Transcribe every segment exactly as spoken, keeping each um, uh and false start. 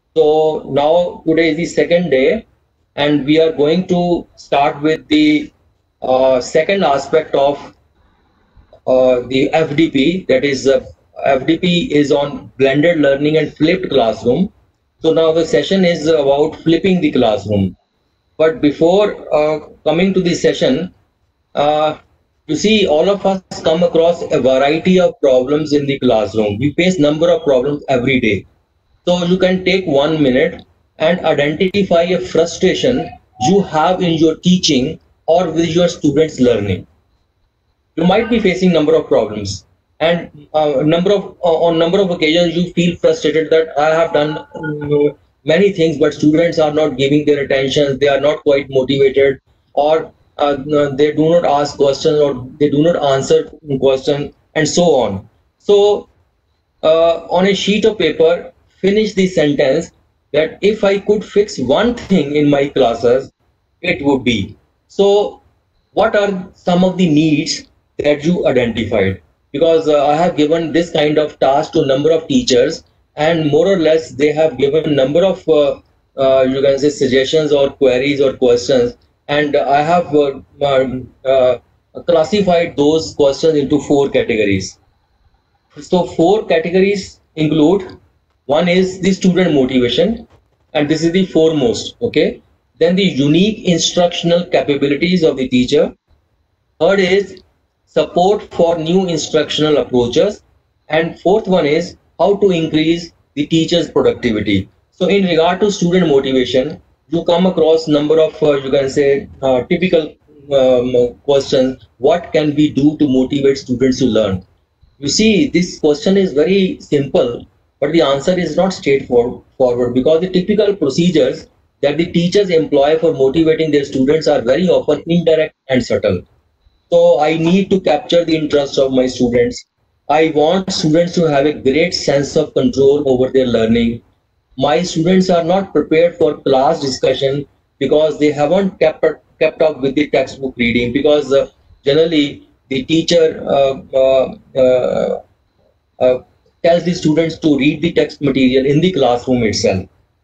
So now today is the second day, and we are going to start with the uh, second aspect of uh, the F D P. That is, uh, F D P is on blended learning and flipped classroom. So now the session is about flipping the classroom. But before uh, coming to the session, uh, you see, all of us come across a variety of problems in the classroom. We face number of problems every day. So you can take one minute and identify a frustration you have in your teaching or with your students' learning. You might be facing number of problems, and uh, number of uh, on number of occasions you feel frustrated that I have done uh, many things, but students are not giving their attention. They are not quite motivated, or uh, they do not ask questions, or they do not answer questions, and so on. So uh, on a sheet of paper, finish the sentence that if I could fix one thing in my classes, it would be. So, what are some of the needs that you identified? Because uh, I have given this kind of task to a number of teachers, and more or less they have given number of uh, uh, you can say suggestions or queries or questions, and I have uh, um, uh, classified those questions into four categories. So four categories include, one is the student motivation, and this is the foremost, okay. Then the unique instructional capabilities of the teacher. Third is support for new instructional approaches, and fourth one is how to increase the teacher's productivity. So in regard to student motivation, you come across number of uh, you can say uh, typical um, questions. What can we do to motivate students to learn? You see, this question is very simple, but the answer is not straightforward, because the typical procedures that the teachers employ for motivating their students are very often indirect and subtle. So I need to capture the interest of my students. I want students to have a great sense of control over their learning. My students are not prepared for class discussion because they haven't kept kept up with the textbook reading, because uh, generally the teacher uh, uh, uh, uh, tells the students to read the text material in the classroom itself.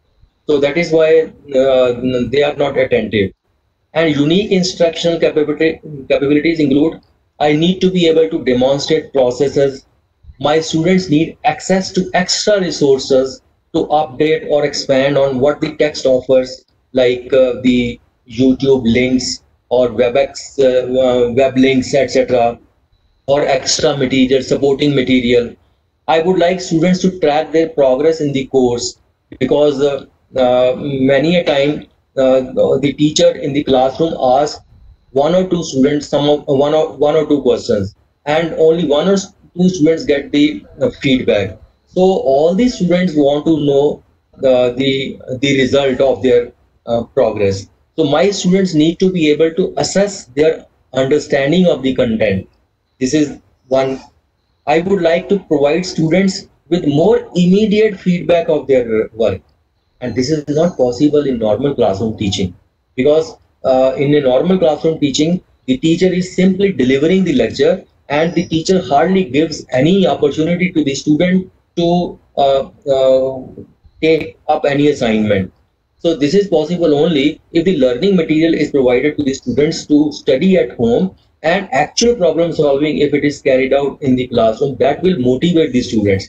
So that is why uh, they are not attentive. And unique instructional capability, capabilities include, I need to be able to demonstrate processes. My students need access to extra resources to update or expand on what the text offers, like uh, the YouTube links or WebEx, uh, uh, web links, et cetera, or extra material, supporting material. I would like students to track their progress in the course, because uh, uh, many a time uh, the teacher in the classroom asks one or two students some of one or one or two questions, and only one or two students get the uh, feedback. So all the students want to know the the, the result of their uh, progress. So my students need to be able to assess their understanding of the content. This is one. I would like to provide students with more immediate feedback of their work, and this is not possible in normal classroom teaching, because uh, in a normal classroom teaching, the teacher is simply delivering the lecture, and the teacher hardly gives any opportunity to the student to uh, uh, take up any assignment. So this is possible only if the learning material is provided to the students to study at home, and actual problem solving, if it is carried out in the classroom, that will motivate the students.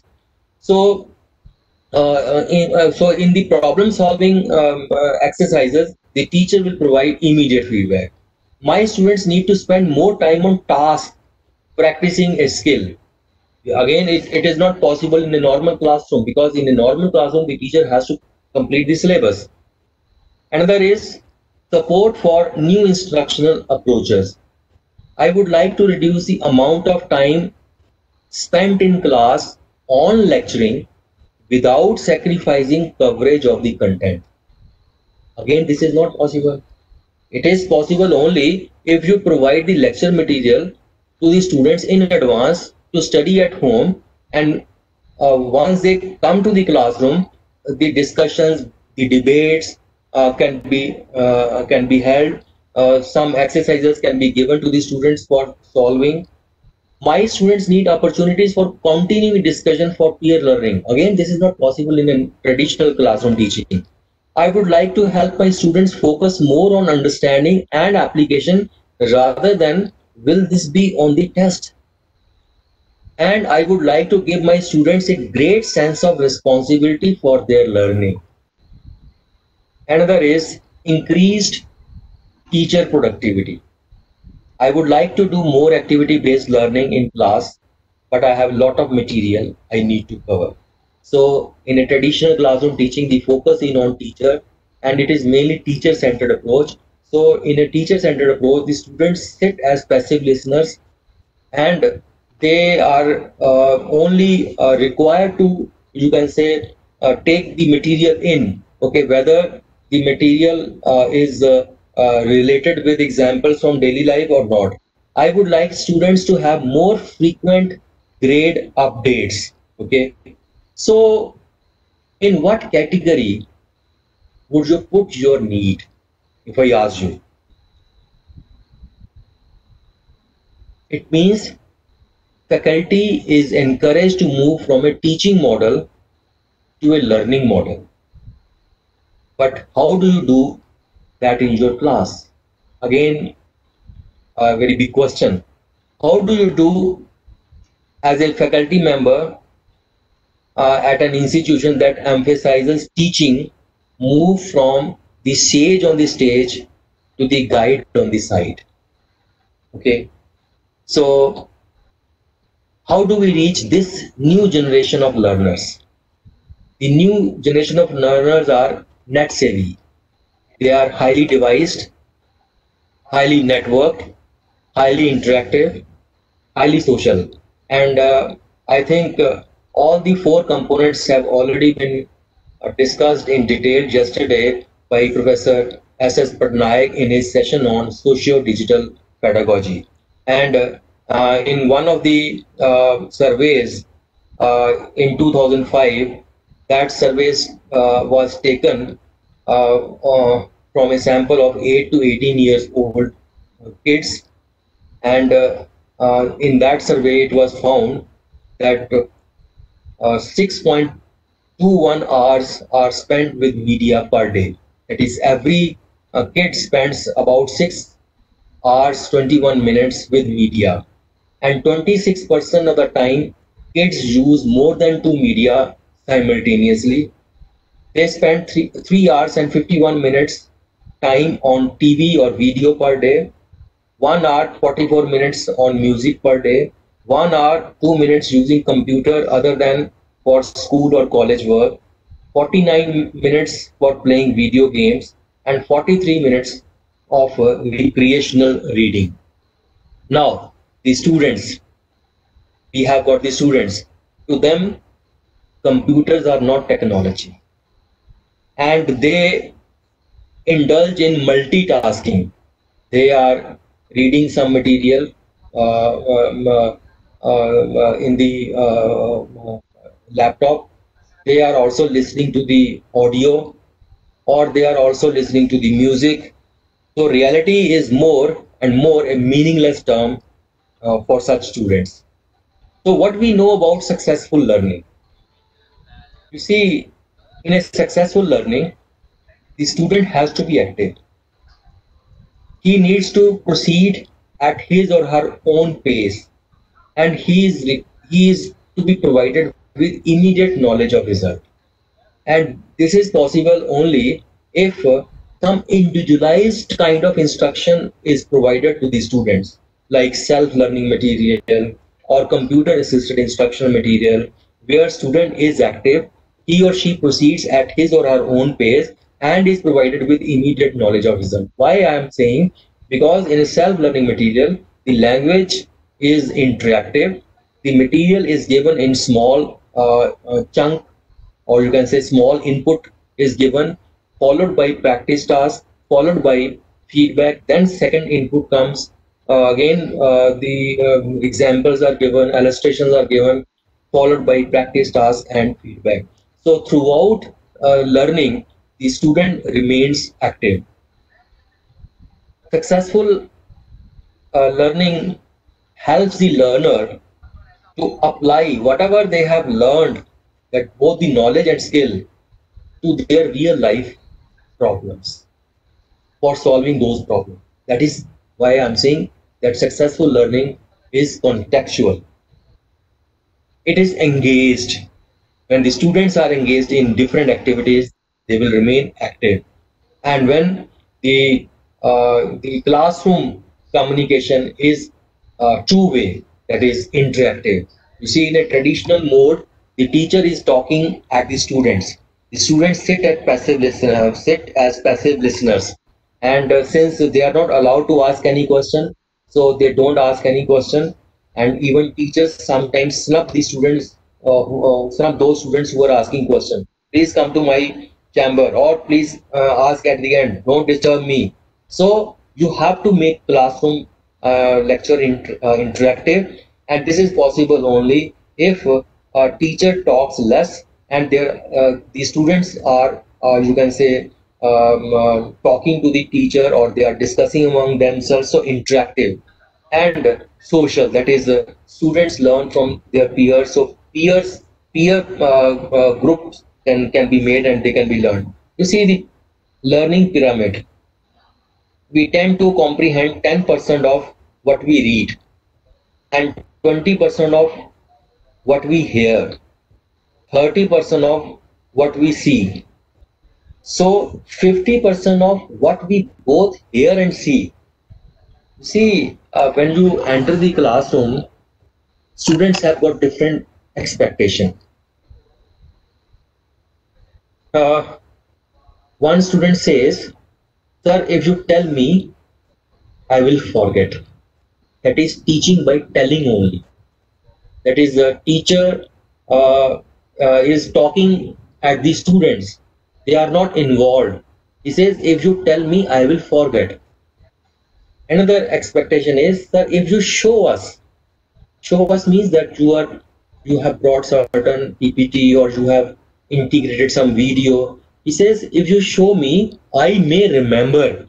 So uh, uh, in, uh, so in the problem solving um, uh, exercises, the teacher will provide immediate feedback. My students need to spend more time on tasks, practicing a skill. Again, it, it is not possible in a normal classroom, because in a normal classroom the teacher has to complete the syllabus. Another is support for new instructional approaches. I would like to reduce the amount of time spent in class on lecturing without sacrificing coverage of the content. Again, this is not possible. It is possible only if you provide the lecture material to the students in advance to study at home, and uh, once they come to the classroom, the discussions, the debates uh, can be uh, can be held. Uh, some exercises can be given to the students for solving. My students need opportunities for continuing discussion for peer learning. Again, this is not possible in a traditional classroom teaching. I would like to help my students focus more on understanding and application rather than will this be on the test. And I would like to give my students a great sense of responsibility for their learning. Another is increased teacher productivity. I would like to do more activity-based learning in class, but I have a lot of material I need to cover. So in a traditional classroom teaching, the focus is on teacher and it is mainly teacher-centered approach. So in a teacher-centered approach, the students sit as passive listeners and they are uh, only uh, required to, you can say, uh, take the material in, okay, whether the material uh, is uh, uh, related with examples from daily life or not. I would like students to have more frequent grade updates, okay. So in what category would you put your need if I ask you? It means faculty is encouraged to move from a teaching model to a learning model. But how do you do that in your class? Again, a very big question. How do you do as a faculty member uh, at an institution that emphasizes teaching, move from the sage on the stage to the guide on the side? Okay, so how do we reach this new generation of learners? The new generation of learners are net savvy. They are highly devised, highly networked, highly interactive, highly social. And uh, I think uh, all the four components have already been uh, discussed in detail yesterday by Professor S S Patnaik in his session on socio-digital pedagogy. And uh, uh, in one of the uh, surveys uh, in two thousand five, that surveys uh, was taken uh, uh, from a sample of eight to eighteen years old kids, and uh, uh, in that survey it was found that uh, six point two one hours are spent with media per day. That is, every uh, kid spends about six hours twenty-one minutes with media, and twenty-six percent of the time kids use more than two media simultaneously. They spend three, three hours and fifty-one minutes time on T V or video per day, one hour forty-four minutes on music per day, one hour two minutes using computer other than for school or college work, forty-nine minutes for playing video games, and forty-three minutes of uh, recreational reading. Now, the students, we have got the students. To them, computers are not technology, and they indulge in multitasking. They are reading some material uh, um, uh, uh, in the uh, uh, laptop. They are also listening to the audio, or they are also listening to the music. So reality is more and more a meaningless term uh, for such students. So what we know about successful learning? You see, in a successful learning, the student has to be active. He needs to proceed at his or her own pace, and he is, he is to be provided with immediate knowledge of result. And this is possible only if uh, some individualized kind of instruction is provided to the students, like self-learning material or computer-assisted instructional material, where student is active, he or she proceeds at his or her own pace and is provided with immediate knowledge of result. Why I am saying? Because in a self-learning material, the language is interactive, the material is given in small uh, uh, chunk, or you can say small input is given, followed by practice task, followed by feedback, then second input comes. Uh, again, uh, the um, examples are given, illustrations are given, followed by practice task and feedback. So throughout uh, learning, the student remains active. Successful uh, learning helps the learner to apply whatever they have learned, that both the knowledge and skill, to their real life problems, for solving those problems. That is why I'm saying that successful learning is contextual. It is engaged. When the students are engaged in different activities, they will remain active. And when the uh, the classroom communication is uh, two-way, that is interactive. You see, in a traditional mode, the teacher is talking at the students. The students sit at passive listener, sit as passive listeners, and uh, since they are not allowed to ask any question, so they don't ask any question. And even teachers sometimes snub the students, uh, who, uh, snub those students who are asking question. Please come to my chamber, or please uh, ask at the end, don't disturb me. So you have to make classroom uh, lecture int- uh, interactive, and this is possible only if uh, a teacher talks less and their uh, the students are, uh, you can say, um, uh, talking to the teacher, or they are discussing among themselves. So interactive and social, that is, uh, students learn from their peers. So peers peer uh, uh, groups can can be made, and they can be learned. You see, the learning pyramid, we tend to comprehend ten percent of what we read, and twenty percent of what we hear, thirty percent of what we see. So fifty percent of what we both hear and see. See, uh, when you enter the classroom, students have got different expectation. Uh, one student says, "Sir, if you tell me, I will forget." That is teaching by telling only. That is, the teacher uh, uh, is talking at the students. They are not involved. He says, "If you tell me, I will forget." Another expectation is that if you show us, show us means that you are you have brought certain P P T, or you have integrated some video. He says, "If you show me, I may remember."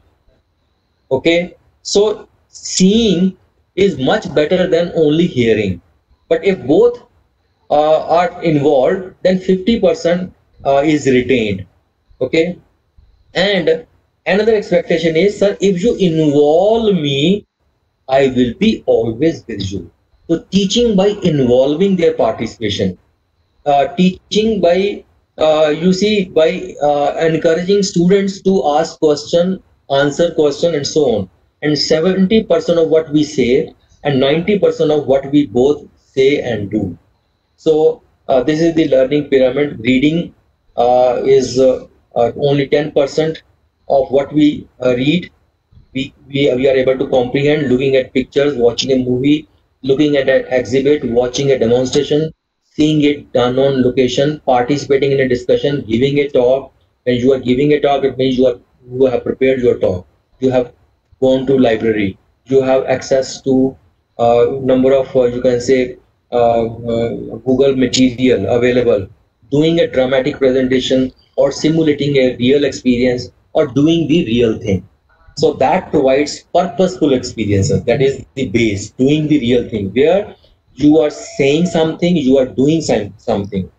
Okay, so seeing is much better than only hearing. But if both uh, are involved, then fifty percent uh, is retained. Okay, and another expectation is, "Sir, if you involve me, I will be always with you." So teaching by involving their participation, uh, teaching by uh, you see, by uh, encouraging students to ask question, answer question, and so on. And seventy percent of what we say and ninety percent of what we both say and do. So uh, this is the learning pyramid. Reading uh, is uh, uh, only ten percent of what we uh, read. We, we, we are able to comprehend looking at pictures, watching a movie, looking at an exhibit, watching a demonstration, seeing it done on location, participating in a discussion, giving a talk. When you are giving a talk, it means you are you have prepared your talk. You have gone to library. You have access to uh, number of uh, you can say uh, uh, Google material available. Doing a dramatic presentation, or simulating a real experience, or doing the real thing. So that provides purposeful experiences. That is the base, doing the real thing, where you are saying something, you are doing some, something.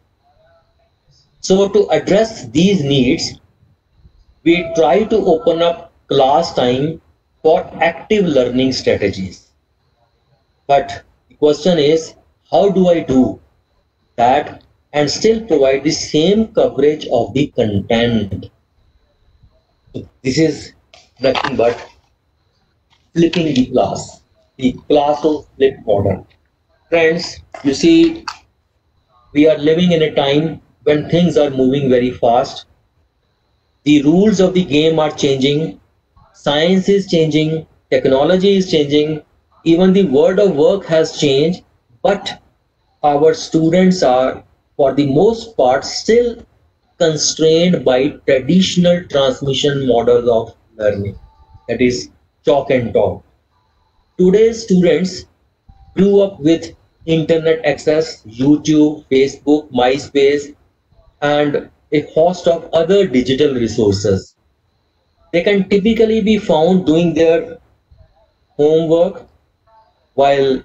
So to address these needs, we try to open up class time for active learning strategies. But the question is, how do I do that and still provide the same coverage of the content? So this is nothing but flipping the class, the classroom flip model. Friends, you see, we are living in a time when things are moving very fast. The rules of the game are changing, science is changing, technology is changing, even the world of work has changed, but our students are, for the most part, still constrained by traditional transmission models of learning, that is chalk and talk. Today's students grew up with internet access, YouTube, Facebook, MySpace, and a host of other digital resources. They can typically be found doing their homework while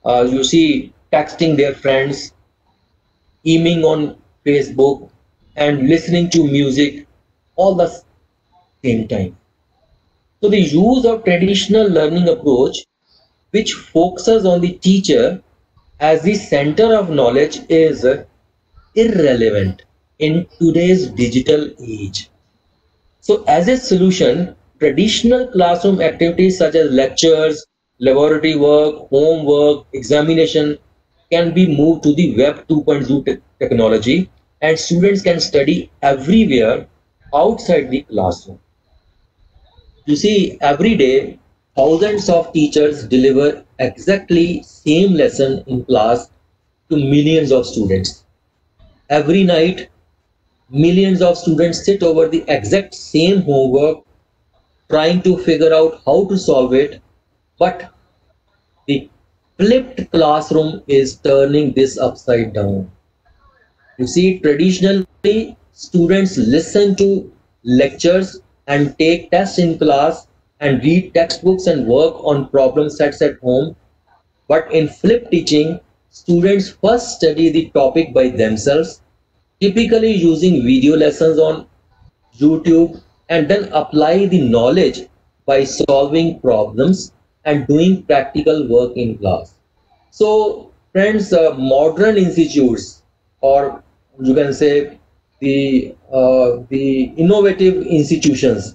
uh, you see, texting their friends, emailing on Facebook, and listening to music all the same time. So the use of traditional learning approach, which focuses on the teacher as the center of knowledge, is irrelevant in today's digital age. So as a solution, traditional classroom activities such as lectures, laboratory work, homework, examination can be moved to the Web 2.0 te technology, and students can study everywhere outside the classroom. You see, every day, thousands of teachers deliver exactly same lesson in class to millions of students. Every night, millions of students sit over the exact same homework, trying to figure out how to solve it, but the flipped classroom is turning this upside down. You see, traditionally, students listen to lectures and take tests in class and read textbooks and work on problem sets at home. But in flipped teaching, students first study the topic by themselves, typically using video lessons on YouTube, and then apply the knowledge by solving problems and doing practical work in class. So, friends, uh, modern institutes, or you can say the uh, the innovative institutions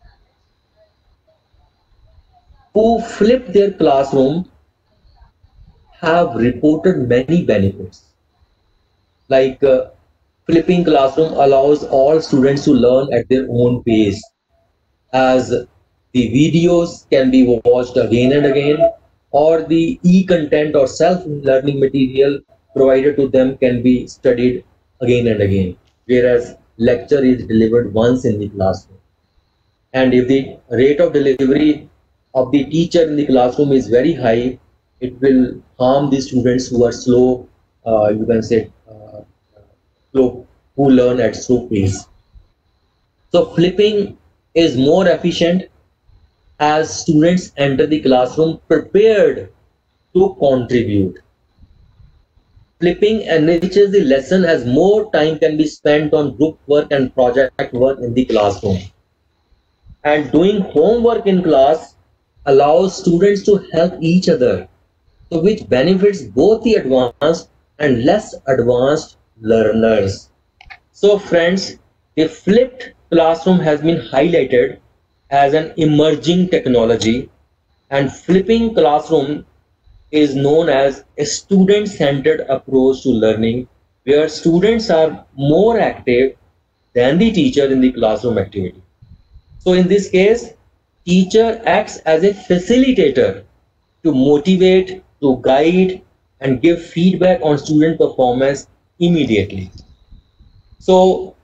who flip their classroom have reported many benefits. Like uh, flipping classroom allows all students to learn at their own pace, as the videos can be watched again and again, or the e-content or self-learning material provided to them can be studied again and again, whereas lecture is delivered once in the classroom. And if the rate of delivery of the teacher in the classroom is very high, it will harm the students who are slow, uh, you can say, uh, slow, who learn at slow pace. So flipping is more efficient as students enter the classroom prepared to contribute. Flipping enriches the lesson as more time can be spent on group work and project work in the classroom. And doing homework in class allows students to help each other, so which benefits both the advanced and less advanced learners. So friends, the flipped classroom has been highlighted as an emerging technology, and flipping classroom is known as a student-centered approach to learning, where students are more active than the teacher in the classroom activity. So in this case, teacher acts as a facilitator to motivate, to guide, and give feedback on student performance immediately. So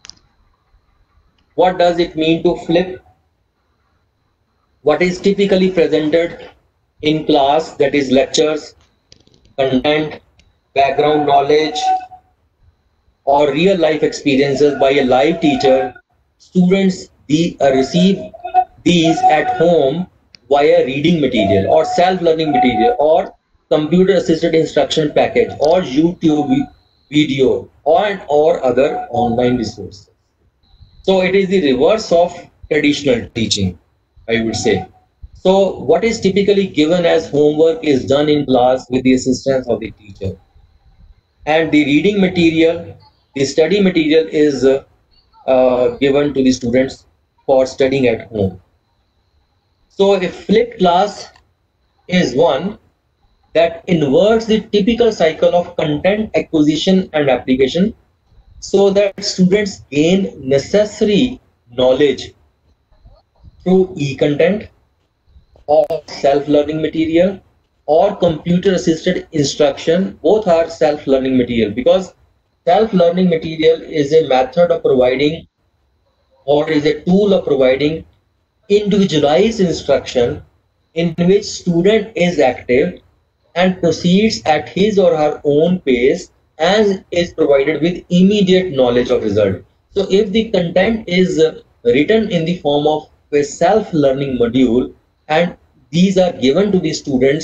what does it mean to flip? What is typically presented in class, that is lectures, content, background knowledge, or real life experiences by a live teacher, students de uh, receive these at home via reading material or self-learning material or computer assisted instruction package or YouTube video or, or other online resources. So it is the reverse of traditional teaching, I would say. So what is typically given as homework is done in class with the assistance of the teacher. And the reading material, the study material is uh, uh, given to the students for studying at home. So a flipped class is one that inverts the typical cycle of content acquisition and application, so that students gain necessary knowledge through e-content or self-learning material or computer-assisted instruction. Both are self-learning material, because self-learning material is a method of providing, or is a tool of providing, individualized instruction in which student is active and proceeds at his or her own pace and is provided with immediate knowledge of result. So if the content is written in the form of a self-learning module and these are given to the students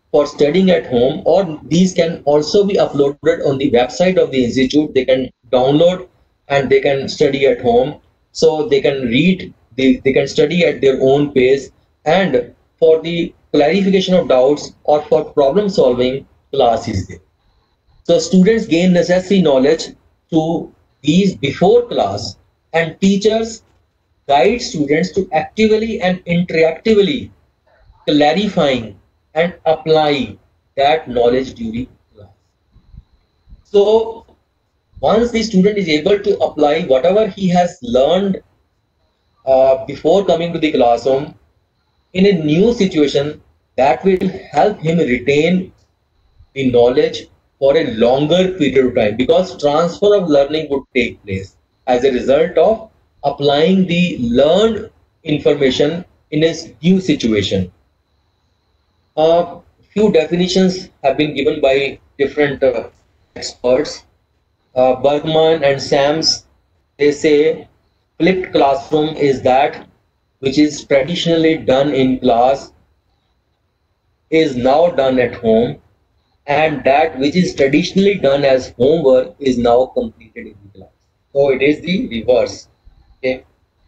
for studying at home, or these can also be uploaded on the website of the institute. They can download and they can study at home. So they can read, they, they can study at their own pace, and for the clarification of doubts or for problem solving, class is there. So students gain necessary knowledge through these before class, and teachers guide students to actively and interactively clarifying and apply that knowledge during class. So once the student is able to apply whatever he has learned uh, before coming to the classroom in a new situation, that will help him retain the knowledge for a longer period of time, because transfer of learning would take place as a result of applying the learned information in a new situation. A uh, few definitions have been given by different uh, experts. Uh, Bergman and Sams, they say flipped classroom is that which is traditionally done in class is now done at home, and that which is traditionally done as homework is now completed in the class. So it is the reverse. Okay.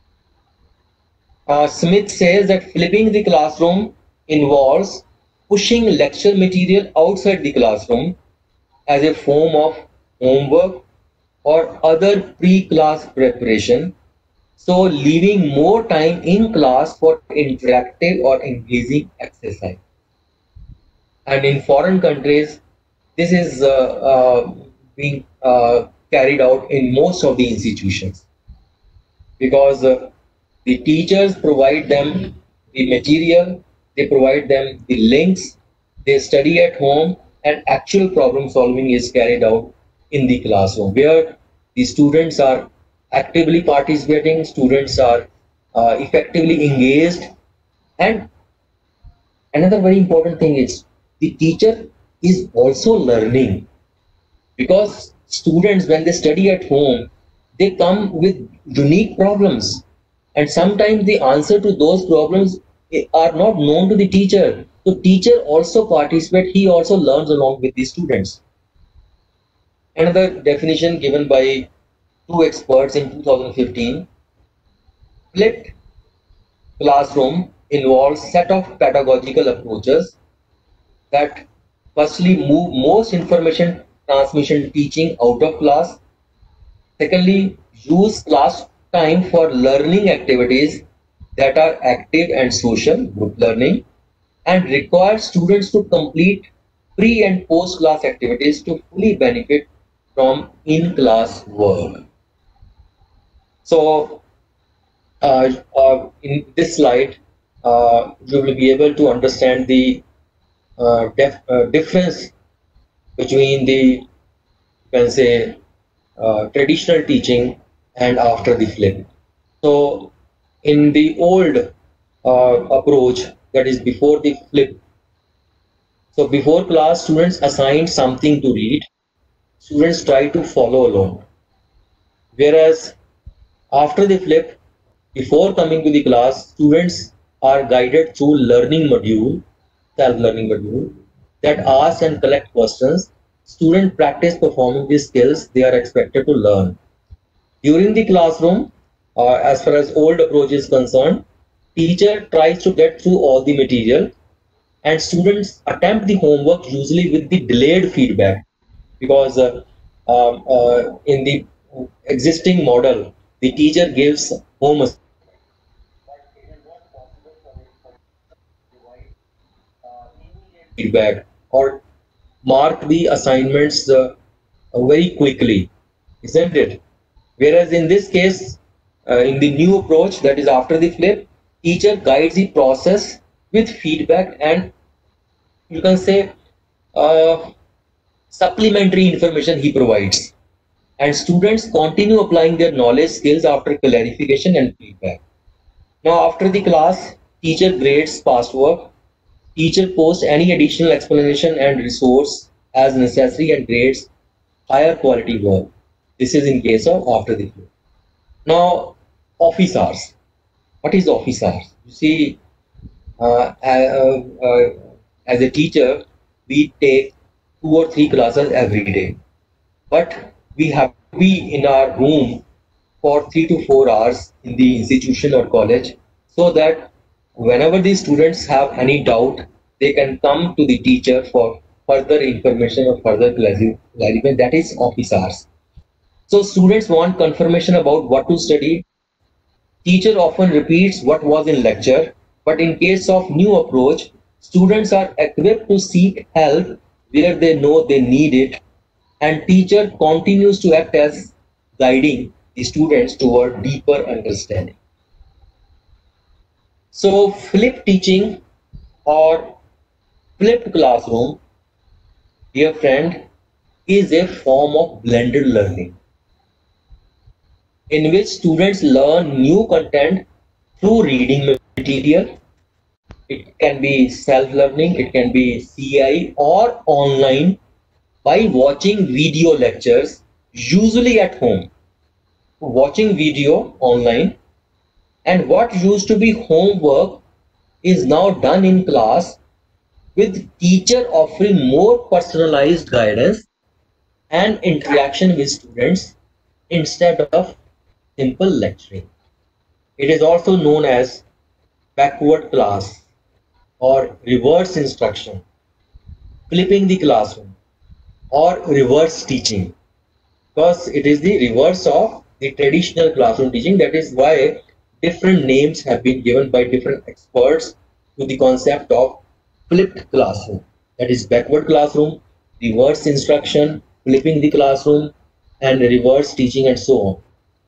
Uh, Smith says that flipping the classroom involves pushing lecture material outside the classroom as a form of homework or other pre-class preparation, so leaving more time in class for interactive or engaging exercise. And in foreign countries, this is uh, uh, being uh, carried out in most of the institutions, because uh, the teachers provide them the material, they provide them the links, they study at home, and actual problem solving is carried out in the classroom, where the students are actively participating, students are uh, effectively engaged. And another very important thing is the teacher is also learning, because students, when they study at home, they come with unique problems, and sometimes the answer to those problems are not known to the teacher. So teacher also participates, he also learns along with the students. Another definition given by two experts in two thousand fifteen, flipped classroom involves set of pedagogical approaches that firstly move most information transmission teaching out of class, secondly use class time for learning activities that are active and social, group learning, and require students to complete pre and post class activities to fully benefit from in-class work. So uh, uh, in this slide, uh, you will be able to understand the uh, def uh, difference between the, you can say, uh, traditional teaching and after the flip. So in the old uh, approach, that is before the flip, so before class, students assigned something to read, students try to follow along, whereas after the flip, before coming to the class, students are guided through learning module, self-learning module, that ask and collect questions. Students practice performing the skills they are expected to learn. During the classroom, uh, as far as old approach is concerned, teacher tries to get through all the material, and students attempt the homework usually with the delayed feedback, because uh, um, uh, in the existing model, the teacher gives home feedback or mark the assignments uh, uh, very quickly, isn't it? Whereas in this case, uh, in the new approach, that is after the flip, teacher guides the process with feedback and, you can say, uh, supplementary information he provides, and students continue applying their knowledge skills after clarification and feedback. Now after the class, teacher grades past work, teacher posts any additional explanation and resource as necessary and grades higher quality work. This is in case of after the flip. Now office hours. What is office hours? You see, uh, uh, uh, as a teacher, we take two or three classes every day, but we have to be in our room for three to four hours in the institution or college, so that whenever the students have any doubt, they can come to the teacher for further information or further clarification. That is office hours. So students want confirmation about what to study. Teacher often repeats what was in lecture, but in case of new approach, students are equipped to seek help where they know they need it, and teacher continues to act as guiding the students toward deeper understanding. So flipped teaching or flipped classroom, dear friend, is a form of blended learning in which students learn new content through reading material. It can be self-learning, it can be C I or online by watching video lectures, usually at home. Watching video online, and what used to be homework is now done in class, with teacher offering more personalized guidance and interaction with students instead of simple lecturing. It is also known as backward class or reverse instruction, flipping the classroom, or reverse teaching, because it is the reverse of the traditional classroom teaching. That is why different names have been given by different experts to the concept of flipped classroom. That is backward classroom, reverse instruction, flipping the classroom, and reverse teaching, and so on.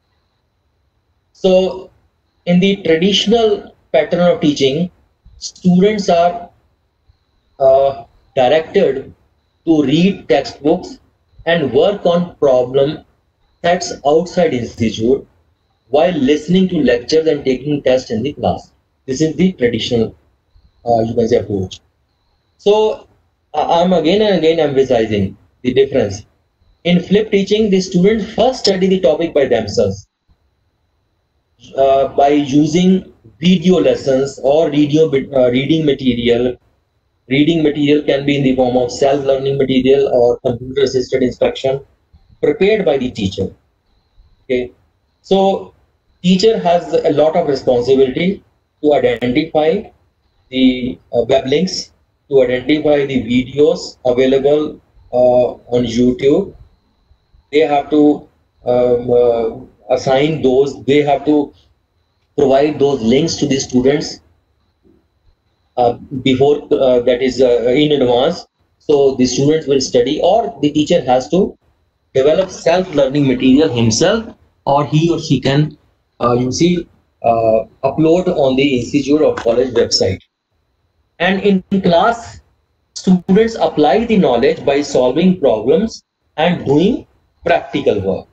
So in the traditional pattern of teaching, students are uh, directed to read textbooks and work on problem sets outside institute while listening to lectures and taking tests in the class. This is the traditional, uh, you can say, approach. So uh, I'm again and again emphasizing the difference. In flipped teaching, the students first study the topic by themselves uh, by using video lessons or video uh, reading material. Reading material can be in the form of self-learning material or computer-assisted instruction prepared by the teacher. Okay, so teacher has a lot of responsibility to identify the uh, web links, to identify the videos available uh, on YouTube. They have to um, uh, assign those, they have to provide those links to the students uh, before uh, that is uh, in advance, so the students will study, or the teacher has to develop self-learning material himself, or he or she can uh, you see uh, upload on the institute or college website. And in class, students apply the knowledge by solving problems and doing practical work.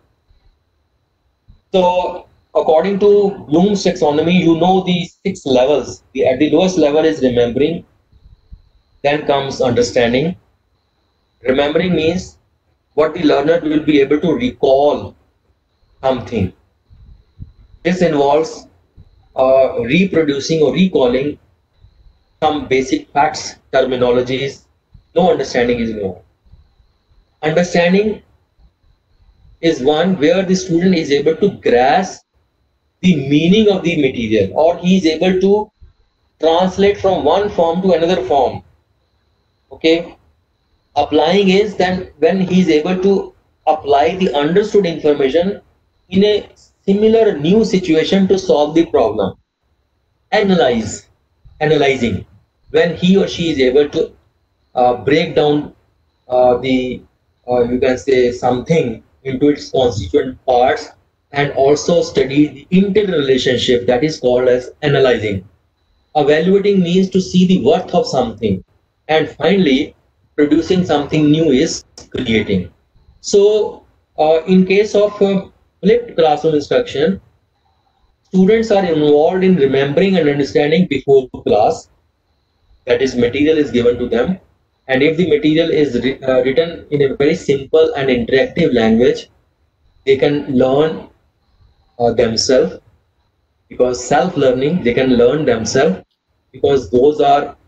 So according to Bloom's taxonomy, you know the six levels. The, at the lowest level is remembering, then comes understanding. Remembering means what the learner will be able to recall something. This involves uh, reproducing or recalling some basic facts, terminologies. No understanding is involved. Understanding is one where the student is able to grasp the meaning of the material, or he is able to translate from one form to another form. Okay, applying is then when he is able to apply the understood information in a similar new situation to solve the problem. Analyze, analyzing, when he or she is able to uh, break down uh, the uh, you can say something into its constituent parts, and also study the interrelationship, that is called as analyzing. Evaluating means to see the worth of something, and finally producing something new is creating. So uh, in case of uh, flipped classroom instruction, students are involved in remembering and understanding before class, that is material is given to them, and if the material is uh, written in a very simple and interactive language, they can learn uh, themselves, because self-learning, they can learn themselves, because those are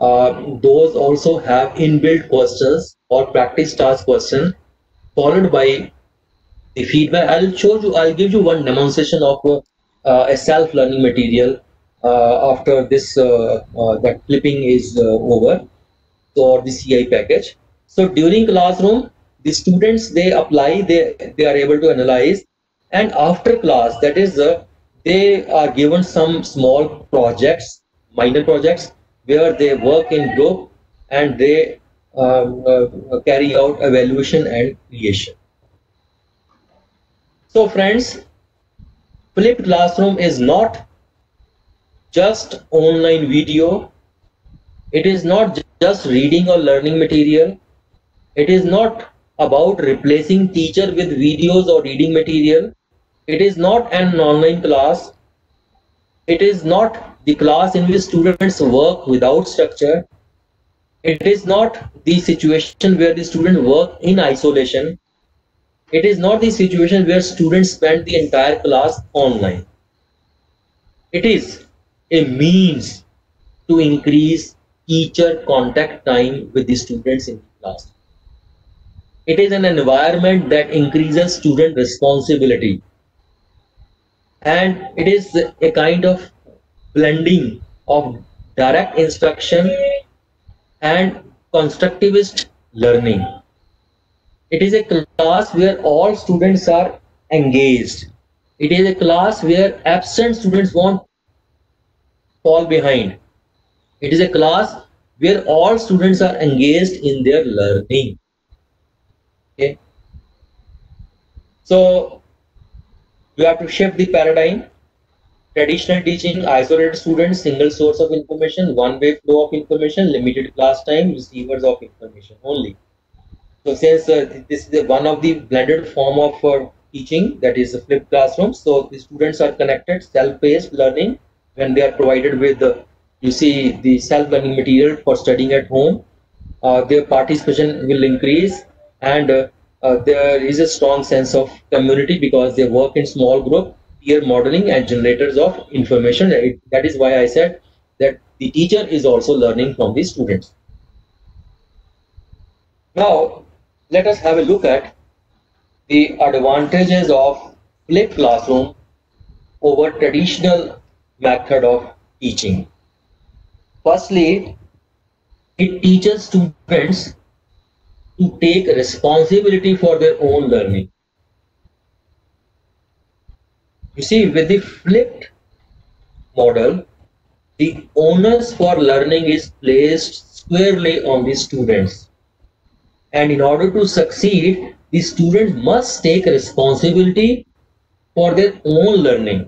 uh, those also have inbuilt questions or practice task question followed by the feedback. I'll show you, I'll give you one demonstration of uh, a self-learning material uh, after this, uh, uh, that flipping is uh, over, or the C I package. So during classroom, the students, they apply, they, they are able to analyze, and after class, that is, uh, they are given some small projects, minor projects, where they work in group and they um, uh, carry out evaluation and creation. So friends, flipped classroom is not just online video. It is not just reading or learning material. It is not about replacing teacher with videos or reading material. It is not an online class. It is not the class in which students work without structure. It is not the situation where the students work in isolation. It is not the situation where students spend the entire class online. It is a means to increase teacher contact time with the students in the class. It is an environment that increases student responsibility. And it is a kind of blending of direct instruction and constructivist learning. It is a class where all students are engaged. It is a class where absent students won't fall behind. It is a class where all students are engaged in their learning. Okay. So you have to shift the paradigm. Traditional teaching, isolated students, single source of information, one-way flow of information, limited class time, receivers of information only. So since uh, this is a, one of the blended form of uh, teaching, that is a flipped classroom, so the students are connected, self-paced learning. When they are provided with the, you see, the self-learning material for studying at home, uh, their participation will increase, and uh, uh, there is a strong sense of community because they work in small group, peer modeling, and generators of information. That is why I said that the teacher is also learning from the students. Now, let us have a look at the advantages of flipped classroom over traditional method of teaching. Firstly, it teaches students to take responsibility for their own learning. You see, with the flipped model, the onus for learning is placed squarely on the students. And in order to succeed, the student must take responsibility for their own learning.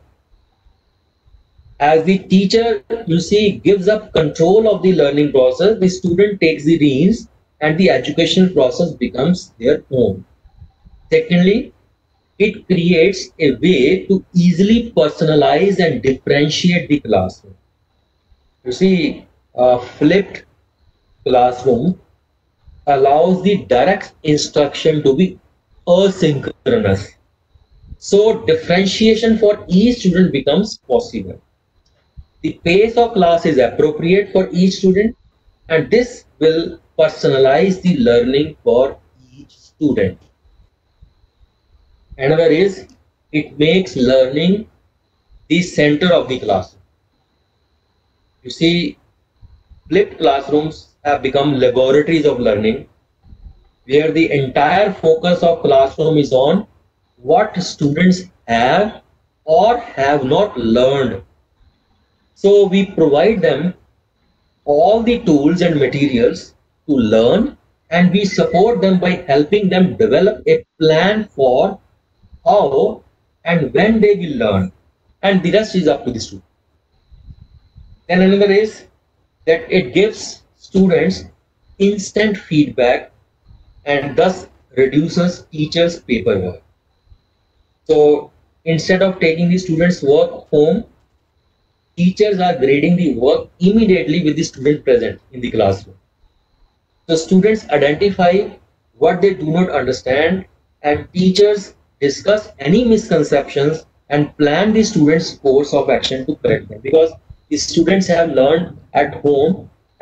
As the teacher, you see, gives up control of the learning process, the student takes the reins and the educational process becomes their own. Secondly, it creates a way to easily personalize and differentiate the classroom. You see, a flipped classroom allows the direct instruction to be asynchronous. So differentiation for each student becomes possible. The pace of class is appropriate for each student, and this will personalize the learning for each student. Another is, it makes learning the center of the classroom. You see, flipped classrooms have become laboratories of learning, where the entire focus of classroom is on what students have or have not learned. So we provide them all the tools and materials to learn, and we support them by helping them develop a plan for how and when they will learn, and the rest is up to the student. Then another is that it gives students instant feedback and thus reduces teachers' paperwork. So instead of taking the students' work home, teachers are grading the work immediately with the student present in the classroom. So students identify what they do not understand, and teachers discuss any misconceptions and plan the students' course of action to correct them, because the students have learned at home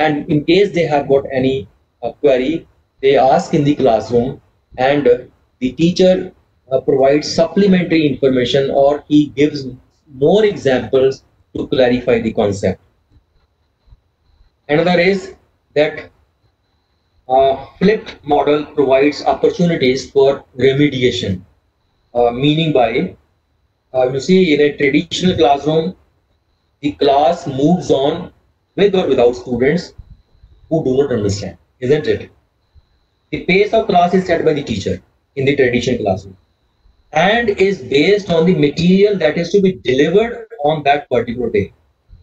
and in case they have got any uh, query, they ask in the classroom, and uh, the teacher uh, provides supplementary information, or he gives more examples to clarify the concept. Another is that uh, flipped model provides opportunities for remediation, uh, meaning by, uh, you see, in a traditional classroom, the class moves on with or without students who do not understand, isn't it? The pace of class is set by the teacher in the traditional classroom and is based on the material that is to be delivered on that particular day.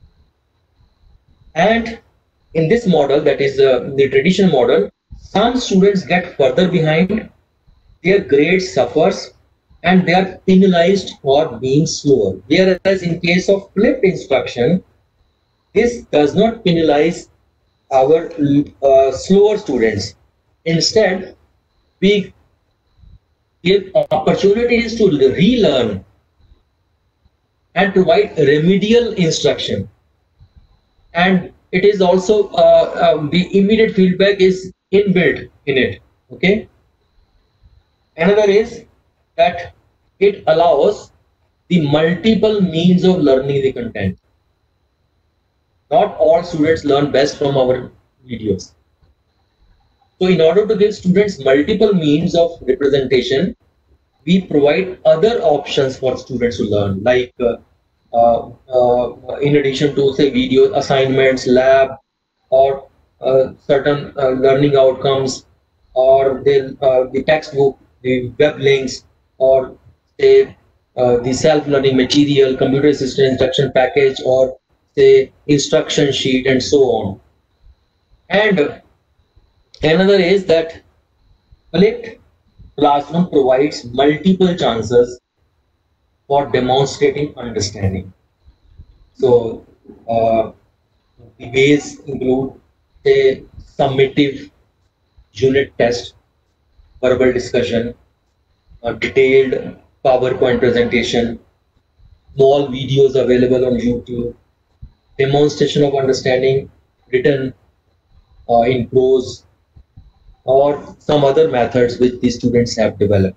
And in this model, that is uh, the traditional model, some students get further behind, their grade suffers, and they are penalized for being slower. Whereas in case of flipped instruction, this does not penalize our uh, slower students. Instead, we give opportunities to relearn and provide remedial instruction. And it is also uh, um, the immediate feedback is inbuilt in it. Okay. Another is that it allows the multiple means of learning the content. Not all students learn best from our videos. So in order to give students multiple means of representation, we provide other options for students to learn, like uh, uh, uh, in addition to say video assignments, lab, or uh, certain uh, learning outcomes, or the, uh, the textbook, the web links, or say uh, the self-learning material, computer assisted instruction package, or say instruction sheet, and so on. And another is that flipped classroom provides multiple chances for demonstrating understanding. So uh, the ways include say summative unit test, verbal discussion, a detailed PowerPoint presentation, small videos available on YouTube, demonstration of understanding written uh, in prose, or some other methods which the students have developed.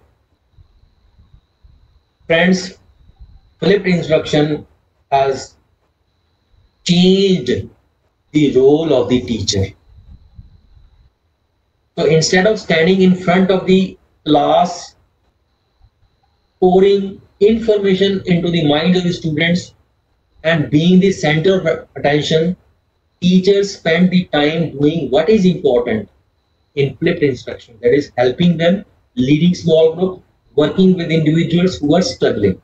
Friends, flipped instruction has changed the role of the teacher. So instead of standing in front of the class, pouring information into the mind of the students and being the center of attention, teachers spend the time doing what is important in flipped instruction, that is helping them, leading small group, working with individuals who are struggling.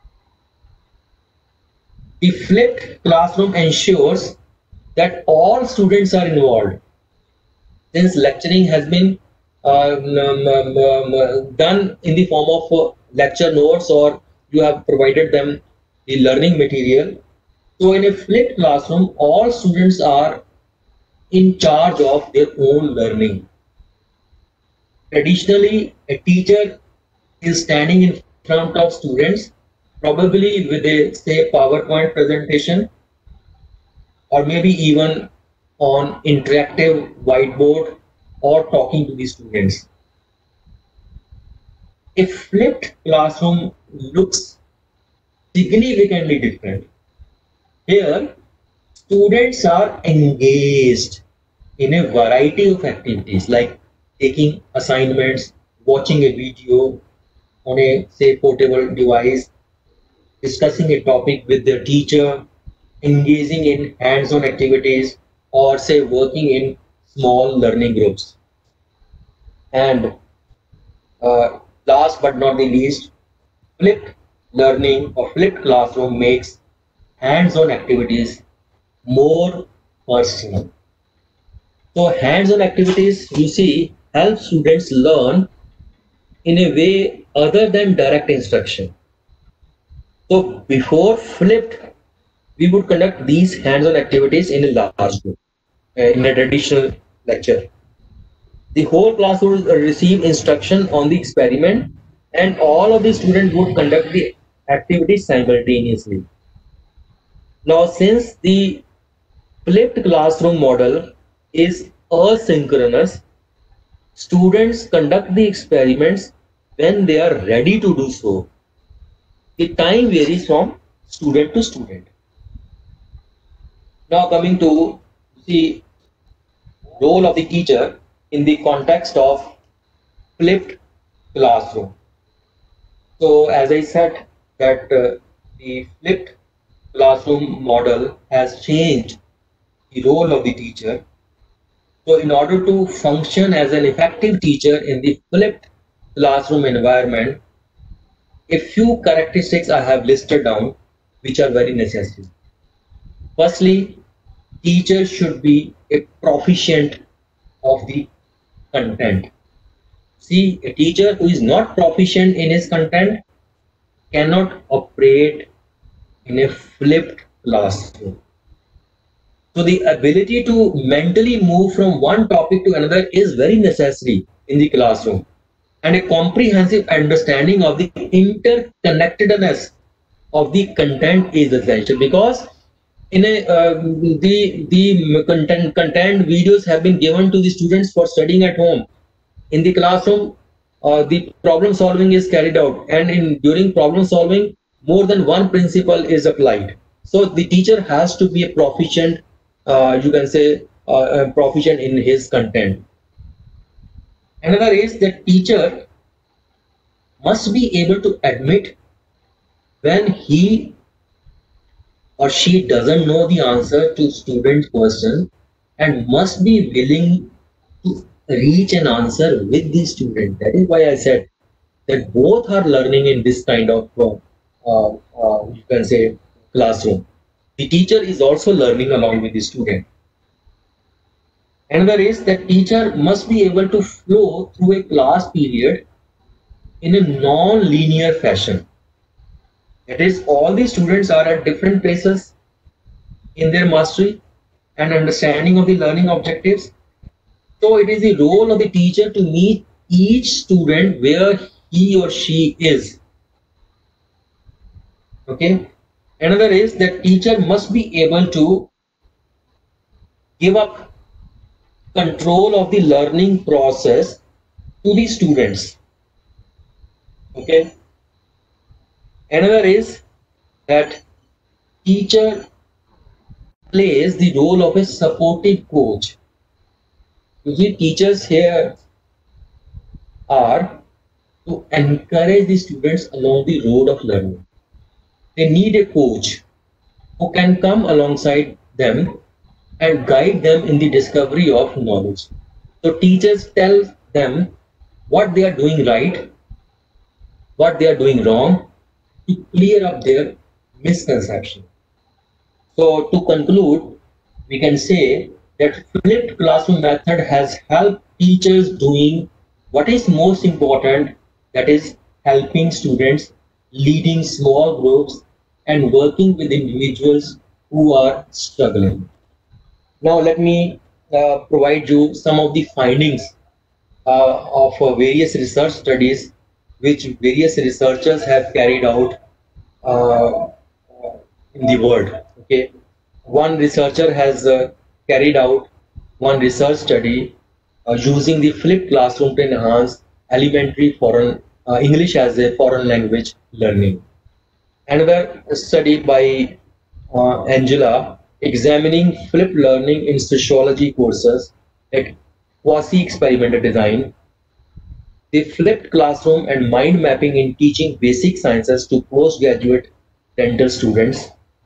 The flipped classroom ensures that all students are involved. Since lecturing has been uh, um, um, um, done in the form of uh, lecture notes, or you have provided them the learning material, so in a flipped classroom, all students are in charge of their own learning. Traditionally, a teacher is standing in front of students, probably with a say PowerPoint presentation, or maybe even on interactive whiteboard, or talking to the students. A flipped classroom looks significantly different. Here, students are engaged in a variety of activities like taking assignments, watching a video on a say portable device, discussing a topic with their teacher, engaging in hands-on activities, or say working in small learning groups. And uh, last but not the least, flipped learning or flipped classroom makes hands-on activities more personal. So hands-on activities, you see, help students learn in a way other than direct instruction. So before flipped, we would conduct these hands-on activities in a large group, uh, in a traditional lecture. The whole class would receive instruction on the experiment, and all of the students would conduct the activities simultaneously. Now, since the flipped classroom model is asynchronous. Students conduct the experiments when they are ready to do so. The time varies from student to student. Now coming to the role of the teacher in the context of flipped classroom. So as I said that uh, the flipped classroom model has changed the role of the teacher. So in order to function as an effective teacher in the flipped classroom environment, a few characteristics I have listed down which are very necessary. Firstly, teacher should be a proficient of the content. See, a teacher who is not proficient in his content cannot operate in a flipped classroom. So the ability to mentally move from one topic to another is very necessary in the classroom, and a comprehensive understanding of the interconnectedness of the content is essential, because in a uh, the the content content videos have been given to the students for studying at home. In the classroom, uh, the problem solving is carried out, and in during problem solving, more than one principle is applied. So the teacher has to be a proficient, uh, you can say, uh, proficient in his content. Another is that teacher must be able to admit when he or she doesn't know the answer to student question, and must be willing to reach an answer with the student. That is why I said that both are learning in this kind of uh, uh, uh, you can say classroom. The teacher is also learning along with the student. Another is that teacher must be able to flow through a class period in a non-linear fashion. That is, all the students are at different places in their mastery and understanding of the learning objectives. So it is the role of the teacher to meet each student where he or she is. Okay. Another is that teacher must be able to give up control of the learning process to the students. Okay. Another is that teacher plays the role of a supportive coach. You see, teachers here are to encourage the students along the road of learning. They need a coach who can come alongside them and guide them in the discovery of knowledge. So teachers tell them what they are doing right, what they are doing wrong, to clear up their misconception. So to conclude, we can say that flipped classroom method has helped teachers doing what is most important, that is helping students, leading small groups, and working with individuals who are struggling. Now let me uh, provide you some of the findings uh, of uh, various research studies which various researchers have carried out uh, in the world. Okay, one researcher has uh, carried out one research study uh, using the flipped classroom to enhance elementary foreign uh, English as a foreign language learning. Another study by uh, Angela examining flipped learning in sociology courses at quasi-experimental design, the flipped classroom and mind mapping in teaching basic sciences to postgraduate dental students.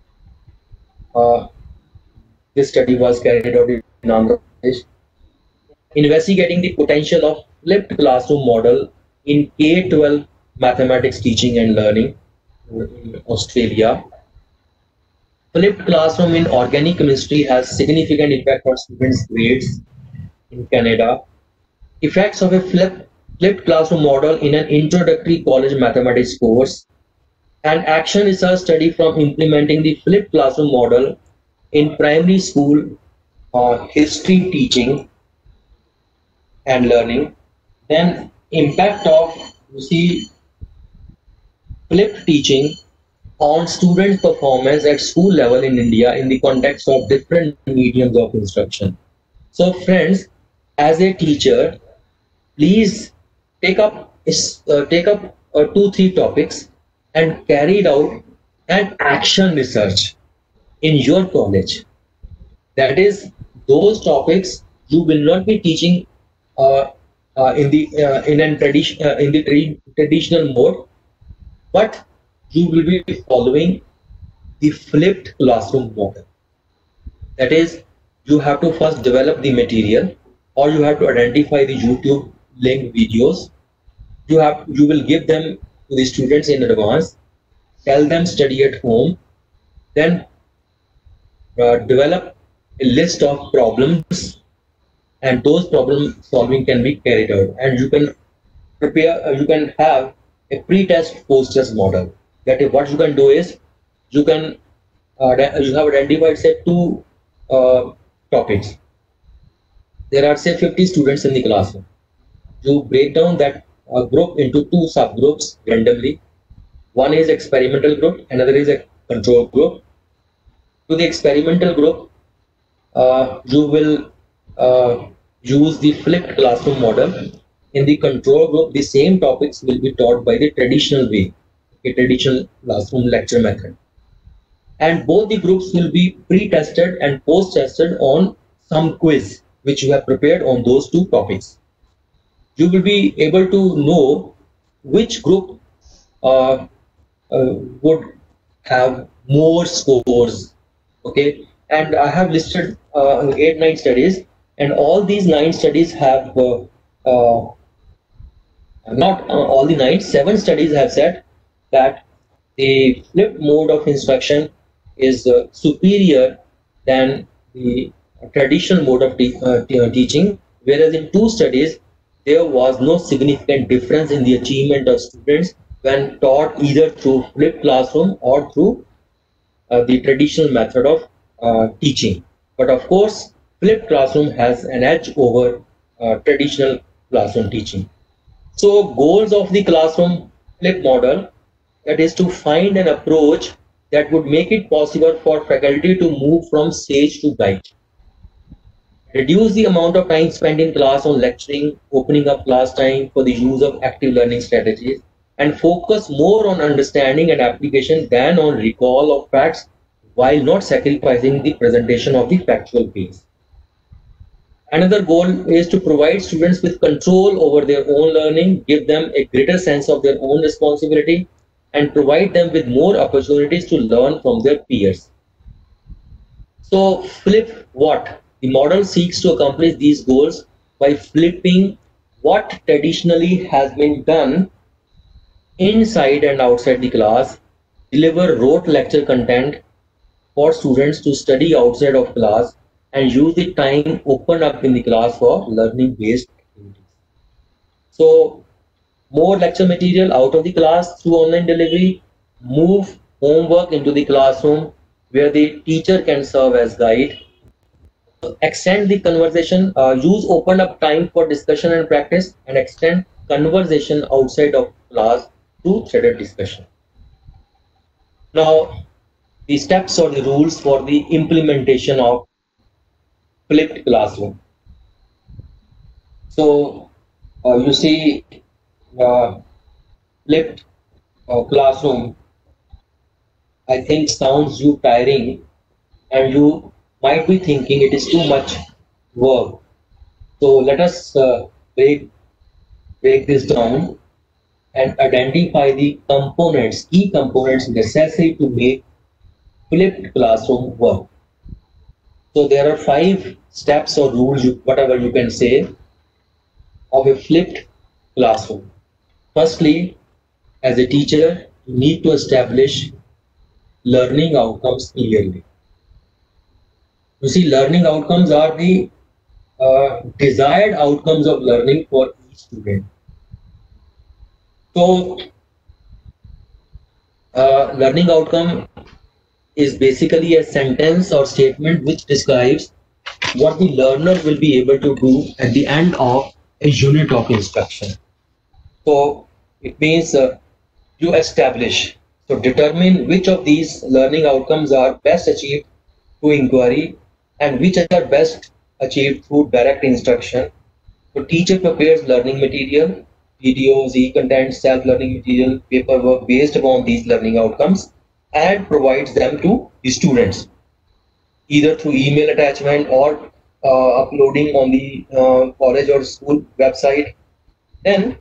Uh, this study was carried out in Andhra Pradesh. Investigating the potential of flipped classroom model in K twelve mathematics teaching and learning in Australia. Flipped classroom in organic chemistry has significant impact on students' grades in Canada. Effects of a flip flipped classroom model in an introductory college mathematics course. An action research study from implementing the flipped classroom model in primary school uh, history teaching and learning. Then impact of, you see, flipped teaching on student performance at school level in India in the context of different mediums of instruction. So friends, as a teacher, please take up uh, take up uh, two three topics and carry it out an action research in your college. That is, those topics you will not be teaching uh, uh, in the uh, in an tradition uh, in the tra- traditional mode, but you will be following the flipped classroom model. That is, you have to first develop the material, or you have to identify the YouTube link videos. You have you will give them to the students in advance, tell them study at home, then uh, develop a list of problems, and those problem solving can be carried out, and you can prepare uh, you can have a pre-test post-test model. That is, what you can do is you can uh, you have identified say two uh, topics. There are say fifty students in the classroom. You break down that uh, group into two subgroups randomly. One is experimental group, another is a control group. To the experimental group, uh, you will uh, use the flipped classroom model. In the control group, the same topics will be taught by the traditional way, a traditional classroom lecture method. And both the groups will be pre-tested and post-tested on some quiz which you have prepared on those two topics. You will be able to know which group uh, uh, would have more scores. Okay, and I have listed uh, eight nine studies, and all these nine studies have uh, uh, not uh, all the nine, seven studies have said that the flipped mode of instruction is uh, superior than the traditional mode of te uh, te teaching, whereas in two studies there was no significant difference in the achievement of students when taught either through flipped classroom or through uh, the traditional method of uh, teaching. But of course, flipped classroom has an edge over uh, traditional classroom teaching. So goals of the classroom flip model, that is to find an approach that would make it possible for faculty to move from sage to guide. Reduce the amount of time spent in class on lecturing, opening up class time for the use of active learning strategies, and focus more on understanding and application than on recall of facts, while not sacrificing the presentation of the factual piece. Another goal is to provide students with control over their own learning, give them a greater sense of their own responsibility, and provide them with more opportunities to learn from their peers. So flip what? The model seeks to accomplish these goals by flipping what traditionally has been done inside and outside the class, deliver rote lecture content for students to study outside of class, and use the time opened up in the class for learning-based activities. So, more lecture material out of the class through online delivery, move homework into the classroom where the teacher can serve as guide, extend the conversation, uh, use open up time for discussion and practice, and extend conversation outside of class through threaded discussion. Now, the steps or the rules for the implementation of flipped classroom. So, uh, you see, uh, flipped uh, classroom, I think sounds you tiring, and you might be thinking it is too much work. So let us uh, break, break this down and identify the components, key components necessary to make flipped classroom work. So there are five steps or rules, you, whatever you can say, of a flipped classroom. Firstly, as a teacher, you need to establish learning outcomes clearly. You see, learning outcomes are the uh, desired outcomes of learning for each student. So, uh, learning outcome is basically a sentence or statement which describes what the learner will be able to do at the end of a unit of instruction. So, it means uh, you establish, so determine which of these learning outcomes are best achieved through inquiry and which are best achieved through direct instruction. The teacher prepares learning material, videos, e-content, self-learning material, paperwork based upon these learning outcomes and provides them to the students, either through email attachment or uh, uploading on the uh, college or school website. Then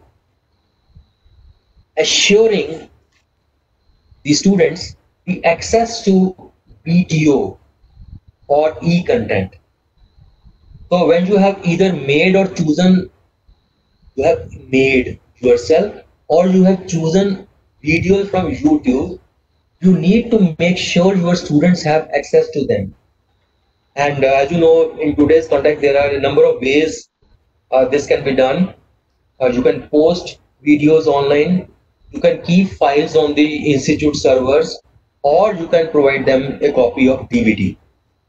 assuring the students the access to video or e-content. So when you have either made or chosen, you have made yourself or you have chosen videos from YouTube, you need to make sure your students have access to them. And uh, as you know, in today's context, there are a number of ways uh, this can be done. Uh, you can post videos online, you can keep files on the institute servers, or you can provide them a copy of D V D.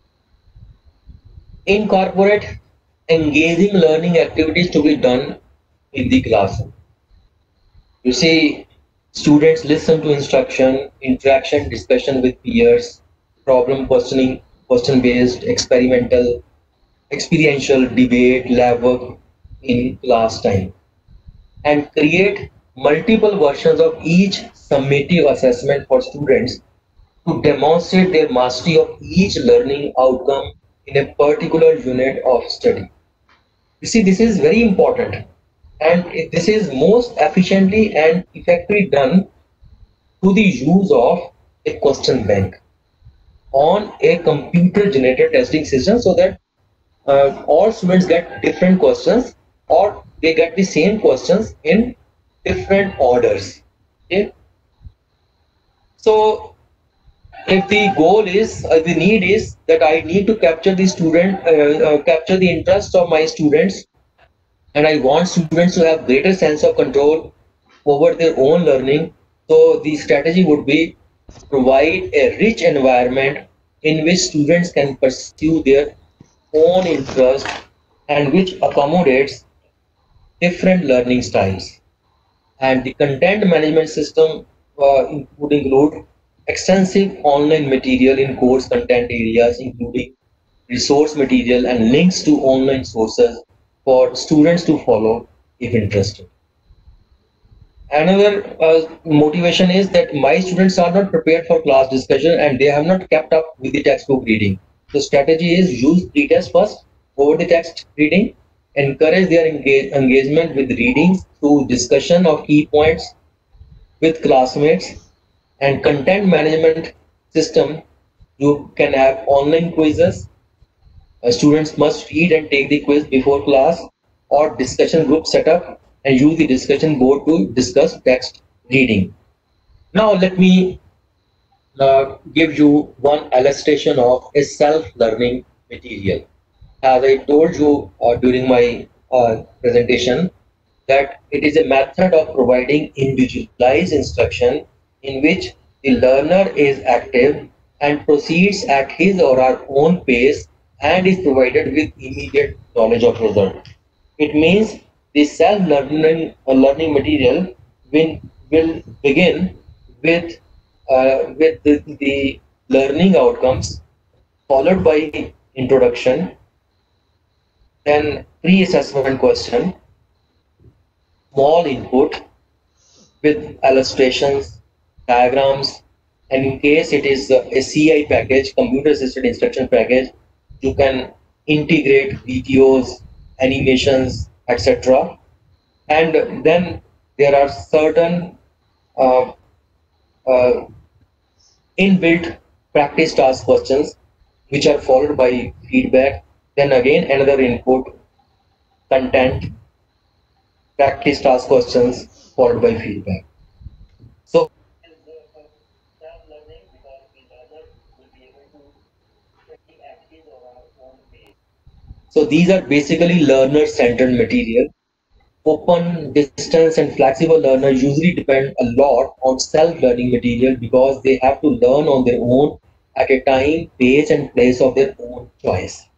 Incorporate engaging learning activities to be done in the classroom. You see, students listen to instruction, interaction, discussion with peers, problem questioning, question-based, experimental, experiential debate, lab work in class time, and create multiple versions of each summative assessment for students to demonstrate their mastery of each learning outcome in a particular unit of study. You see, this is very important, and this is most efficiently and effectively done through the use of a question bank on a computer generated testing system, so that uh, all students get different questions or they get the same questions in different orders. Okay, so if the goal is, uh, the need is that I need to capture the student, uh, uh, capture the interest of my students, and I want students to have greater sense of control over their own learning. So the strategy would be provide a rich environment in which students can pursue their own interest and which accommodates different learning styles. And the content management system uh, would include extensive online material in course content areas, including resource material and links to online sources for students to follow if interested. Another uh, motivation is that my students are not prepared for class discussion and they have not kept up with the textbook reading. The strategy is use pretest first over the text reading, encourage their engage engagement with reading through discussion of key points with classmates, and content management system. You can have online quizzes. Uh, students must read and take the quiz before class, or discussion group setup and use the discussion board to discuss text reading. Now let me uh, give you one illustration of a self-learning material. As I told you uh, during my uh, presentation, that it is a method of providing individualized instruction in which the learner is active and proceeds at his or her own pace and is provided with immediate knowledge of result. It means the self-learning uh, learning material will, will begin with, uh, with the, the learning outcomes, followed by introduction, then pre-assessment question, small input with illustrations, diagrams, and in case it is a C I package, computer assisted instruction package, you can integrate videos, animations, et cetera. And then there are certain uh, uh, inbuilt practice task questions which are followed by feedback. Then again another input, content, practice task questions followed by feedback. So So these are basically learner-centered material. Open, distance, and flexible learners usually depend a lot on self-learning material because they have to learn on their own at a time, pace, and place of their own choice.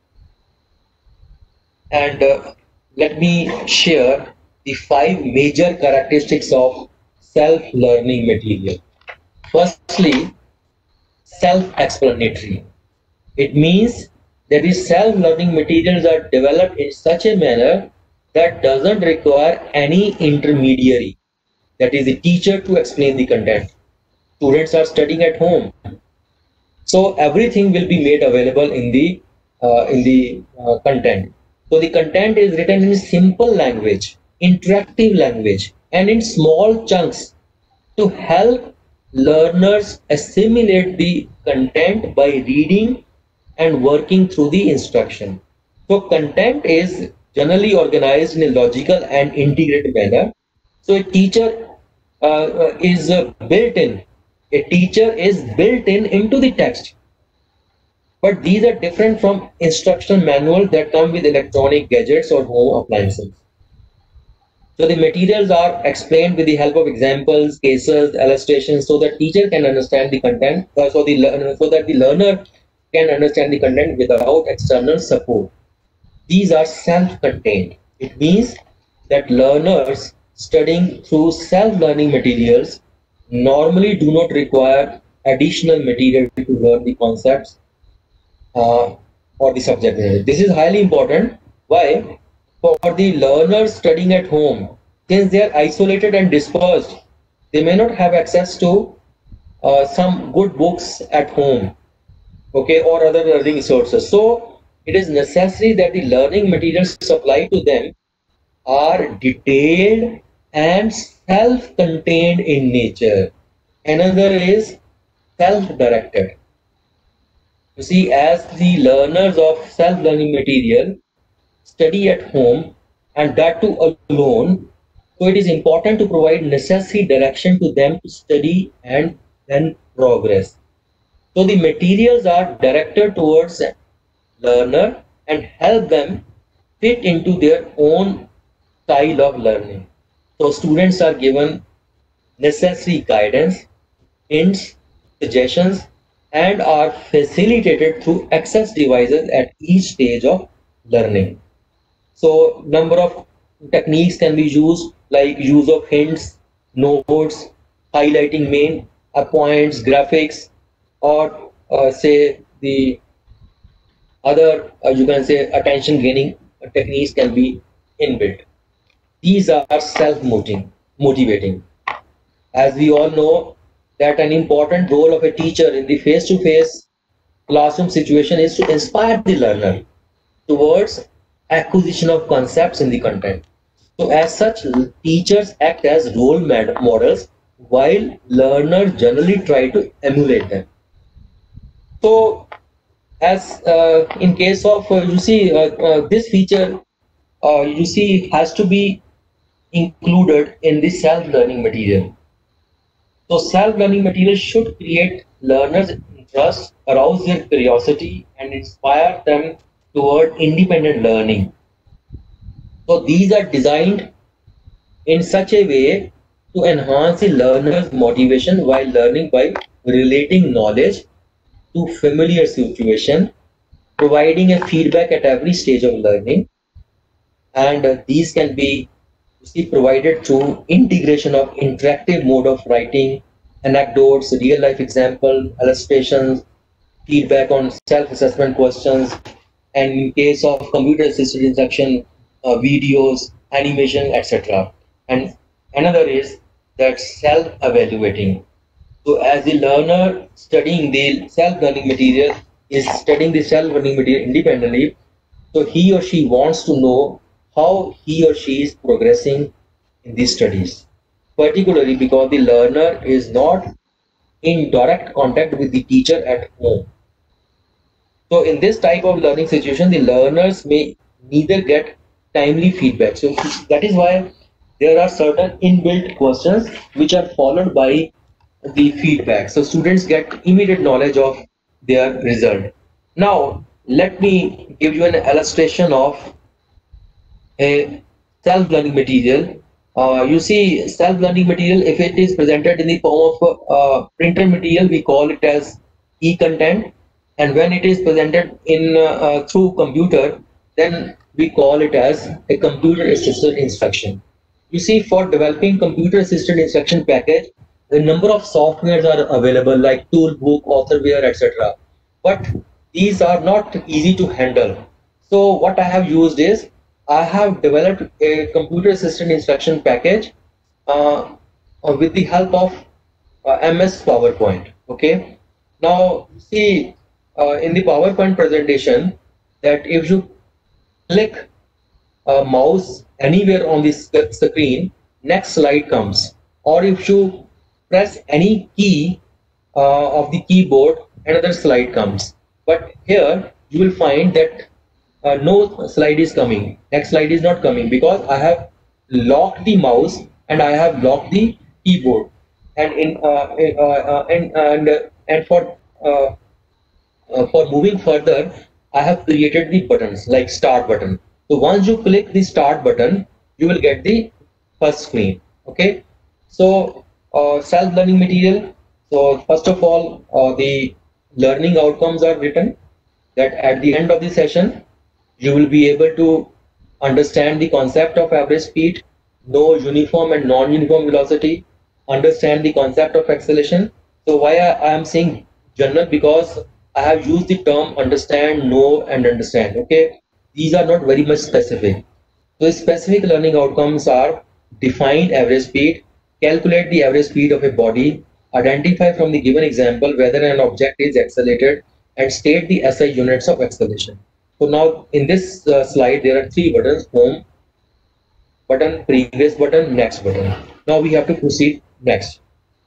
And uh, let me share the five major characteristics of self-learning material. Firstly, self-explanatory. It means that is, self-learning materials are developed in such a manner that doesn't require any intermediary, that is the teacher, to explain the content. Students are studying at home, so everything will be made available in the uh, in the uh, content. So the content is written in simple language, interactive language, and in small chunks to help learners assimilate the content by reading and working through the instruction. So content is generally organized in a logical and integrated manner. So a teacher uh, uh, is uh, built in. A teacher is built in into the text. But these are different from instruction manuals that come with electronic gadgets or home appliances. So the materials are explained with the help of examples, cases, illustrations, so that teacher can understand the content, uh, so the learner, so that the learner can understand the content without external support. These are self-contained. It means that learners studying through self-learning materials normally do not require additional material to learn the concepts uh, or the subject. This is highly important. Why? For the learners studying at home, since they are isolated and dispersed, they may not have access to uh, some good books at home, okay, or other learning resources. So it is necessary that the learning materials supplied to them are detailed and self-contained in nature. Another is self-directed. You see, as the learners of self-learning material study at home, and that too alone, so it is important to provide necessary direction to them to study and then progress. So the materials are directed towards learner and help them fit into their own style of learning. So students are given necessary guidance, hints, suggestions, and are facilitated through access devices at each stage of learning. So number of techniques can be used, like use of hints, notes, highlighting main points, graphics, or uh, say the other, uh, you can say attention gaining techniques can be inbuilt. These are self-motivating. As we all know that an important role of a teacher in the face-to-face classroom situation is to inspire the learner towards acquisition of concepts in the content. So as such, teachers act as role models while learners generally try to emulate them. So as uh, in case of, uh, you see, uh, uh, this feature, uh, you see, has to be included in the self-learning material. So self-learning material should create learners' interest, arouse their curiosity, and inspire them toward independent learning. So these are designed in such a way to enhance the learner's motivation while learning by relating knowledge to familiar situation, providing a feedback at every stage of learning, and uh, these can be see, provided through integration of interactive mode of writing, anecdotes, real life example, illustrations, feedback on self-assessment questions, and in case of computer assisted instruction, uh, videos, animation, et cetera. And another is that self-evaluating. So as the learner studying the self-learning material is studying the self-learning material independently, so he or she wants to know how he or she is progressing in these studies, particularly because the learner is not in direct contact with the teacher at home. So in this type of learning situation, the learners may neither get timely feedback. So that is why there are certain inbuilt questions which are followed by the feedback. So students get immediate knowledge of their result. Now, let me give you an illustration of a self-learning material. Uh, you see, self-learning material, if it is presented in the form of uh, printer material, we call it as e-content. And when it is presented in uh, uh, through computer, then we call it as a computer-assisted instruction. You see, for developing computer-assisted instruction package, the number of softwares are available like Toolbook, Authorware, et cetera. But these are not easy to handle. So what I have used is, I have developed a computer assisted instruction package uh, uh, with the help of uh, M S PowerPoint. Okay. Now see, uh, in the PowerPoint presentation, that if you click a mouse anywhere on the sc screen, next slide comes. Or if you press any key uh, of the keyboard, another slide comes. But here you will find that uh, no slide is coming. Next slide is not coming because I have locked the mouse and I have locked the keyboard. And in uh, uh, uh, and and uh, and for uh, uh, for moving further, I have created the buttons like start button. So once you click the start button, you will get the first screen. Okay. So uh, self-learning material. So first of all, uh, the learning outcomes are written, that at the end of the session, you will be able to understand the concept of average speed, know uniform and non-uniform velocity, understand the concept of acceleration. So why I, I am saying general, because I have used the term understand, know and understand. Okay, these are not very much specific. So specific learning outcomes are define average speed, calculate the average speed of a body, identify from the given example whether an object is accelerated, and state the S I units of acceleration. So now in this uh, slide there are three buttons: home button, previous button, next button. Now we have to proceed next.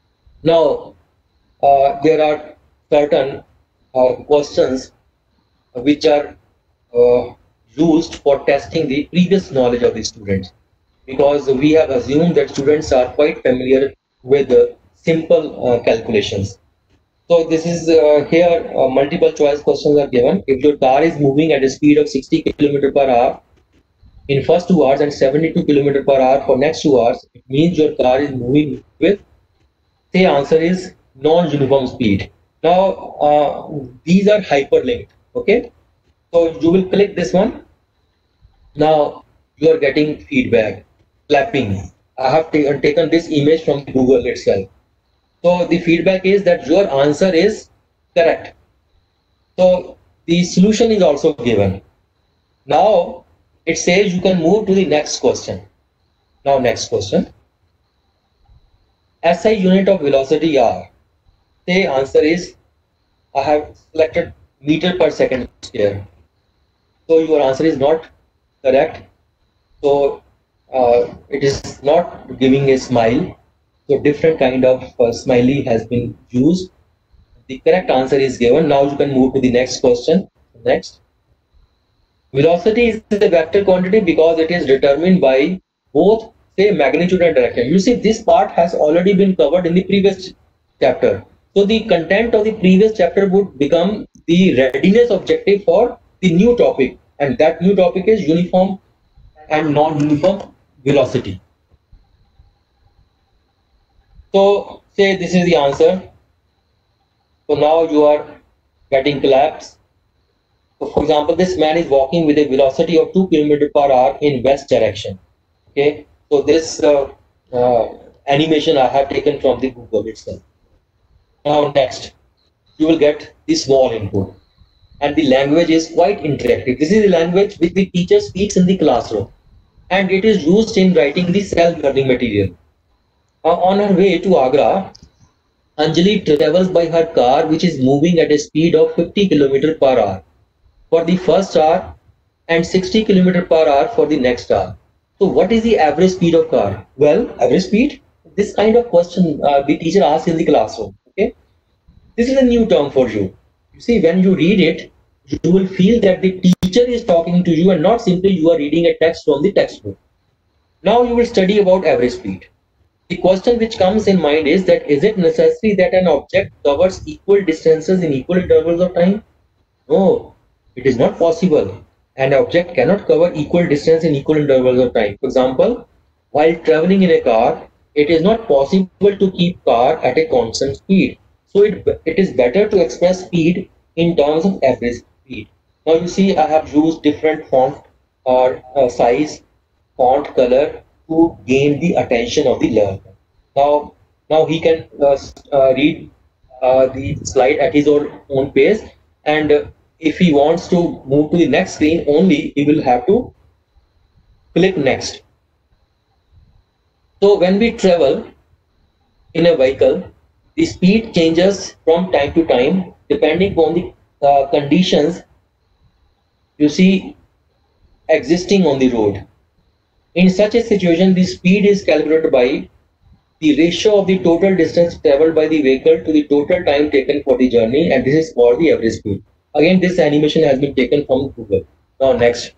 Now uh, there are certain uh, questions which are uh, used for testing the previous knowledge of the students, because we have assumed that students are quite familiar with uh, simple uh, calculations. So this is uh, here uh, multiple choice questions are given. If your car is moving at a speed of sixty kilometers per hour in first two hours and seventy-two kilometers per hour for next two hours, it means your car is moving with, say, answer is non-uniform speed. Now uh, these are hyperlinked. Okay, so you will click this one. Now you are getting feedback, clapping. I have taken this image from Google itself. So the feedback is that your answer is correct. So the solution is also given. Now it says you can move to the next question. Now next question. S I unit of velocity are. Say answer is, I have selected meter per second square. So your answer is not correct. So uh, it is not giving a smile. So different kind of uh, smiley has been used. The correct answer is given. Now you can move to the next question. Next. Velocity is a vector quantity because it is determined by both, say, magnitude and direction. You see, this part has already been covered in the previous chapter. So the content of the previous chapter would become the readiness objective for the new topic, and that new topic is uniform and non-uniform velocity. So say this is the answer. So now you are getting claps. So for example, this man is walking with a velocity of two kilometers per hour in west direction. Okay, so this uh, uh, animation I have taken from the Google itself. Now next, you will get the small input, and the language is quite interactive. This is the language which the teacher speaks in the classroom, and it is used in writing the self-learning material. Uh, on her way to Agra, Anjali travels by her car, which is moving at a speed of fifty kilometers per hour for the first hour and sixty kilometers per hour for the next hour. So what is the average speed of car? Well, average speed, this kind of question uh, the teacher asks in the classroom. Okay, this is a new term for you. You see, when you read it, you will feel that the teacher is talking to you and not simply you are reading a text from the textbook. Now you will study about average speed. The question which comes in mind is that, is it necessary that an object covers equal distances in equal intervals of time? No, it is not possible. An object cannot cover equal distance in equal intervals of time. For example, while traveling in a car, it is not possible to keep car at a constant speed. So it, it is better to express speed in terms of average speed. Now you see, I have used different font or uh, size, font color to gain the attention of the learner. Now, now he can uh, uh, read uh, the slide at his own, own pace, and uh, if he wants to move to the next screen only, he will have to click next. So when we travel in a vehicle, the speed changes from time to time depending on the uh, conditions you see existing on the road. In such a situation, the speed is calculated by the ratio of the total distance traveled by the vehicle to the total time taken for the journey, and this is called the average speed. Again, this animation has been taken from Google. Now next.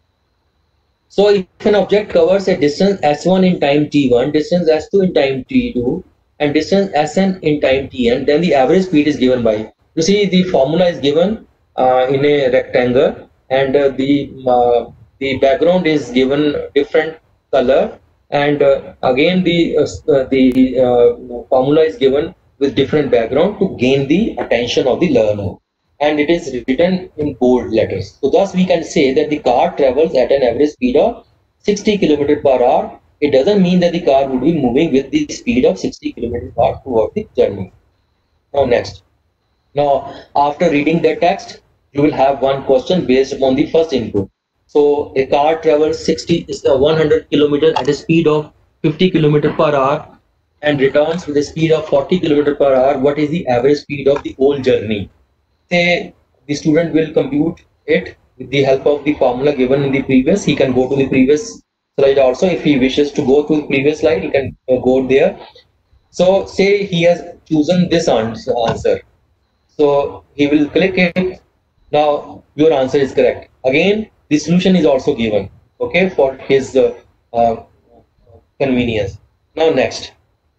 So if an object covers a distance s one in time t one, distance s two in time t two, and distance sn in time tn, then the average speed is given by, you see the formula is given uh, in a rectangle, and uh, the uh, the background is given different color, and uh, again the uh, the uh, formula is given with different background to gain the attention of the learner, and it is written in bold letters. So thus we can say that the car travels at an average speed of sixty kilometers per hour. It doesn't mean that the car would be moving with the speed of sixty kilometers per hour throughout the journey. Now next. Now after reading the text, you will have one question based upon the first input. So a car travels sixty, one hundred kilometers at a speed of fifty kilometers per hour and returns with a speed of forty kilometers per hour. What is the average speed of the whole journey? Say the student will compute it with the help of the formula given in the previous. He can go to the previous slide also. If he wishes to go to the previous slide, he can uh, go there. So say he has chosen this answer. So he will click it. Now your answer is correct. Again, the solution is also given, okay, for his uh, uh, convenience. Now next.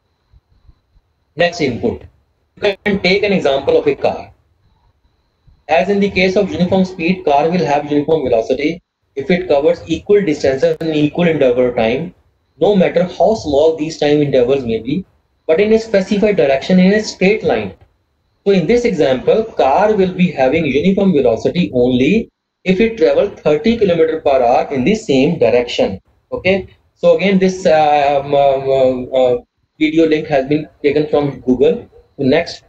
Next input. You can take an example of a car. As in the case of uniform speed, car will have uniform velocity if it covers equal distances in equal interval of time, no matter how small these time intervals may be, but in a specified direction in a straight line. So in this example, car will be having uniform velocity only if it travels thirty kilometers per hour in the same direction. Okay. So again, this uh, um, uh, uh, video link has been taken from Google. So next.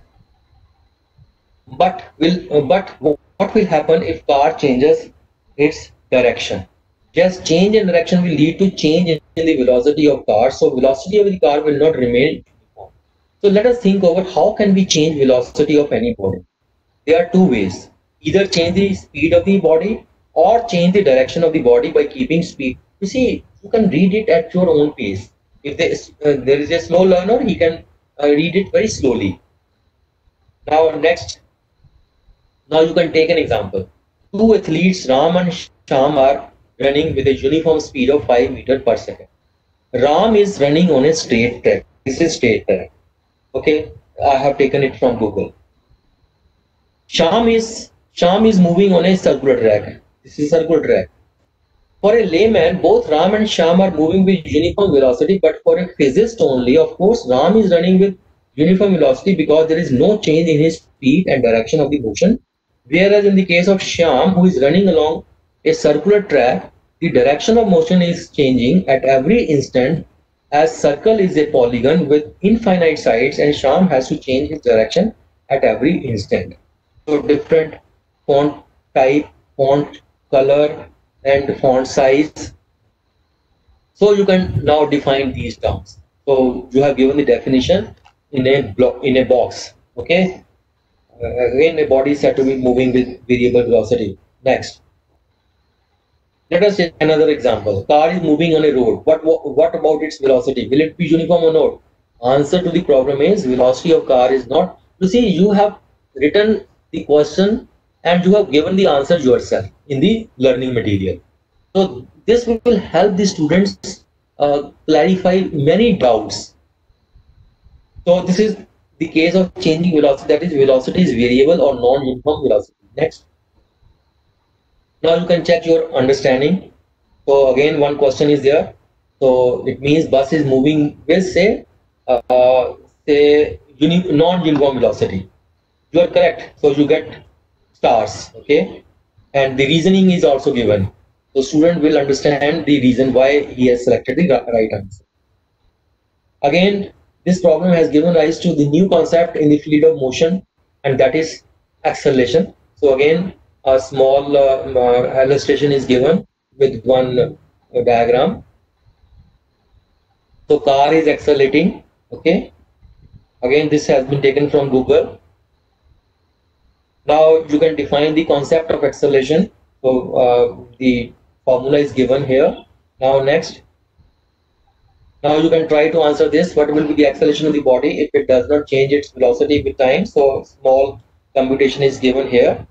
But will uh, but what will happen if car changes its direction? Just change in direction will lead to change in the velocity of car. So velocity of the car will not remain uniform. So let us think over how can we change velocity of any body. There are two ways. Either change the speed of the body or change the direction of the body by keeping speed. You see, you can read it at your own pace. If there is, uh, there is a slow learner, he can uh, read it very slowly. Now next. Now you can take an example. Two athletes, Ram and Sham, are running with a uniform speed of five meters per second. Ram is running on a straight track. This is straight track. Okay, I have taken it from Google. Sham is Sham is moving on a circular track. This is circular track. For a layman, both Ram and Sham are moving with uniform velocity, but for a physicist only, of course, Ram is running with uniform velocity because there is no change in his speed and direction of the motion. Whereas in the case of Shyam, who is running along a circular track, the direction of motion is changing at every instant, as circle is a polygon with infinite sides and Shyam has to change his direction at every instant. So different font type, font color and font size. So you can now define these terms. So you have given the definition in a block, in a box. Okay. Uh, again, a body is said to be moving with variable velocity. Next. Let us take another example. Car is moving on a road. What, what, what about its velocity? Will it be uniform or not? Answer to the problem is velocity of car is not. You see, you have written the question and you have given the answer yourself in the learning material. So this will help the students uh, clarify many doubts. So this is the case of changing velocity, that is velocity is variable or non-uniform velocity. Next. Now you can check your understanding. So again, one question is there. So it means bus is moving with say, uh, say non-uniform velocity. You are correct. So you get stars. Okay. And the reasoning is also given. So student will understand the reason why he has selected the right answer. Again, this problem has given rise to the new concept in the field of motion, and that is acceleration. So again, a small uh, uh, illustration is given with one uh, diagram. So car is accelerating. Okay. Again, this has been taken from Google. Now you can define the concept of acceleration. So uh, the formula is given here. Now next. Now you can try to answer this. What will be the acceleration of the body if it does not change its velocity with time? So small computation is given here.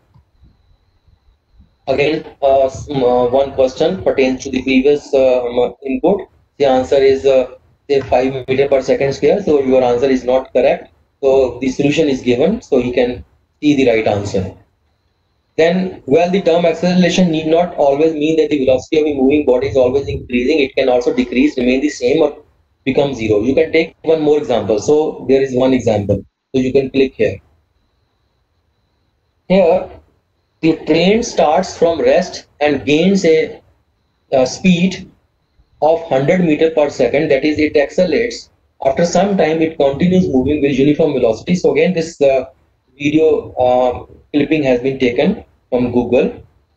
Again, uh, uh, one question pertains to the previous uh, input. The answer is uh, say five meter per second square. So your answer is not correct. So the solution is given. So you can see the right answer. Then, well, the term acceleration need not always mean that the velocity of a moving body is always increasing. It can also decrease, remain the same, or become zero. You can take one more example. So there is one example. So you can click here. Here, the train starts from rest and gains a, a speed of one hundred meters per second. That is, it accelerates. After some time, it continues moving with uniform velocity. So again, this uh, video uh, clipping has been taken from Google.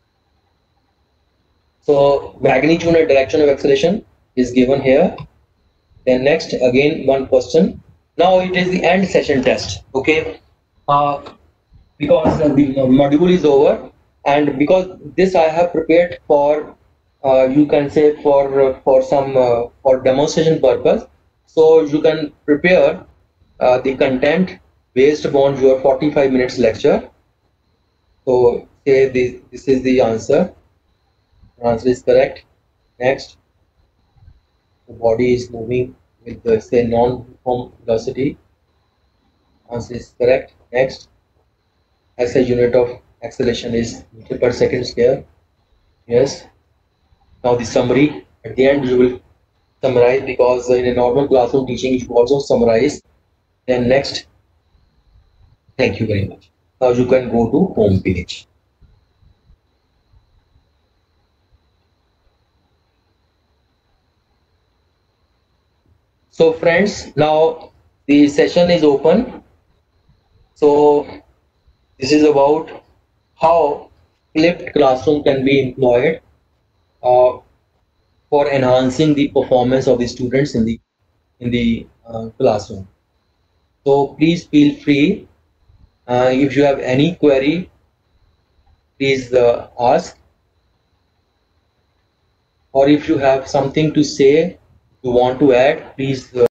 So magnitude and direction of acceleration is given here. Then next, again one question. Now it is the end session test. Okay, uh, because the module is over, and because this I have prepared for uh, you can say for uh, for some uh, for demonstration purpose. So you can prepare uh, the content based upon your forty-five minutes lecture. So say this, this is the answer. The answer is correct. Next, the body is moving with the say non-uniform velocity. Answer is correct. Next, S I unit of acceleration is meter per second square. Yes. Now the summary at the end you will summarize, because in a normal classroom teaching you should also summarize. Then next, thank you very much. Now you can go to home page. So friends, now the session is open. So this is about how flipped classroom can be employed uh, for enhancing the performance of the students in the in the uh, classroom. So please feel free. Uh, if you have any query, please uh, ask. Or if you have something to say, you want to add, please. Uh,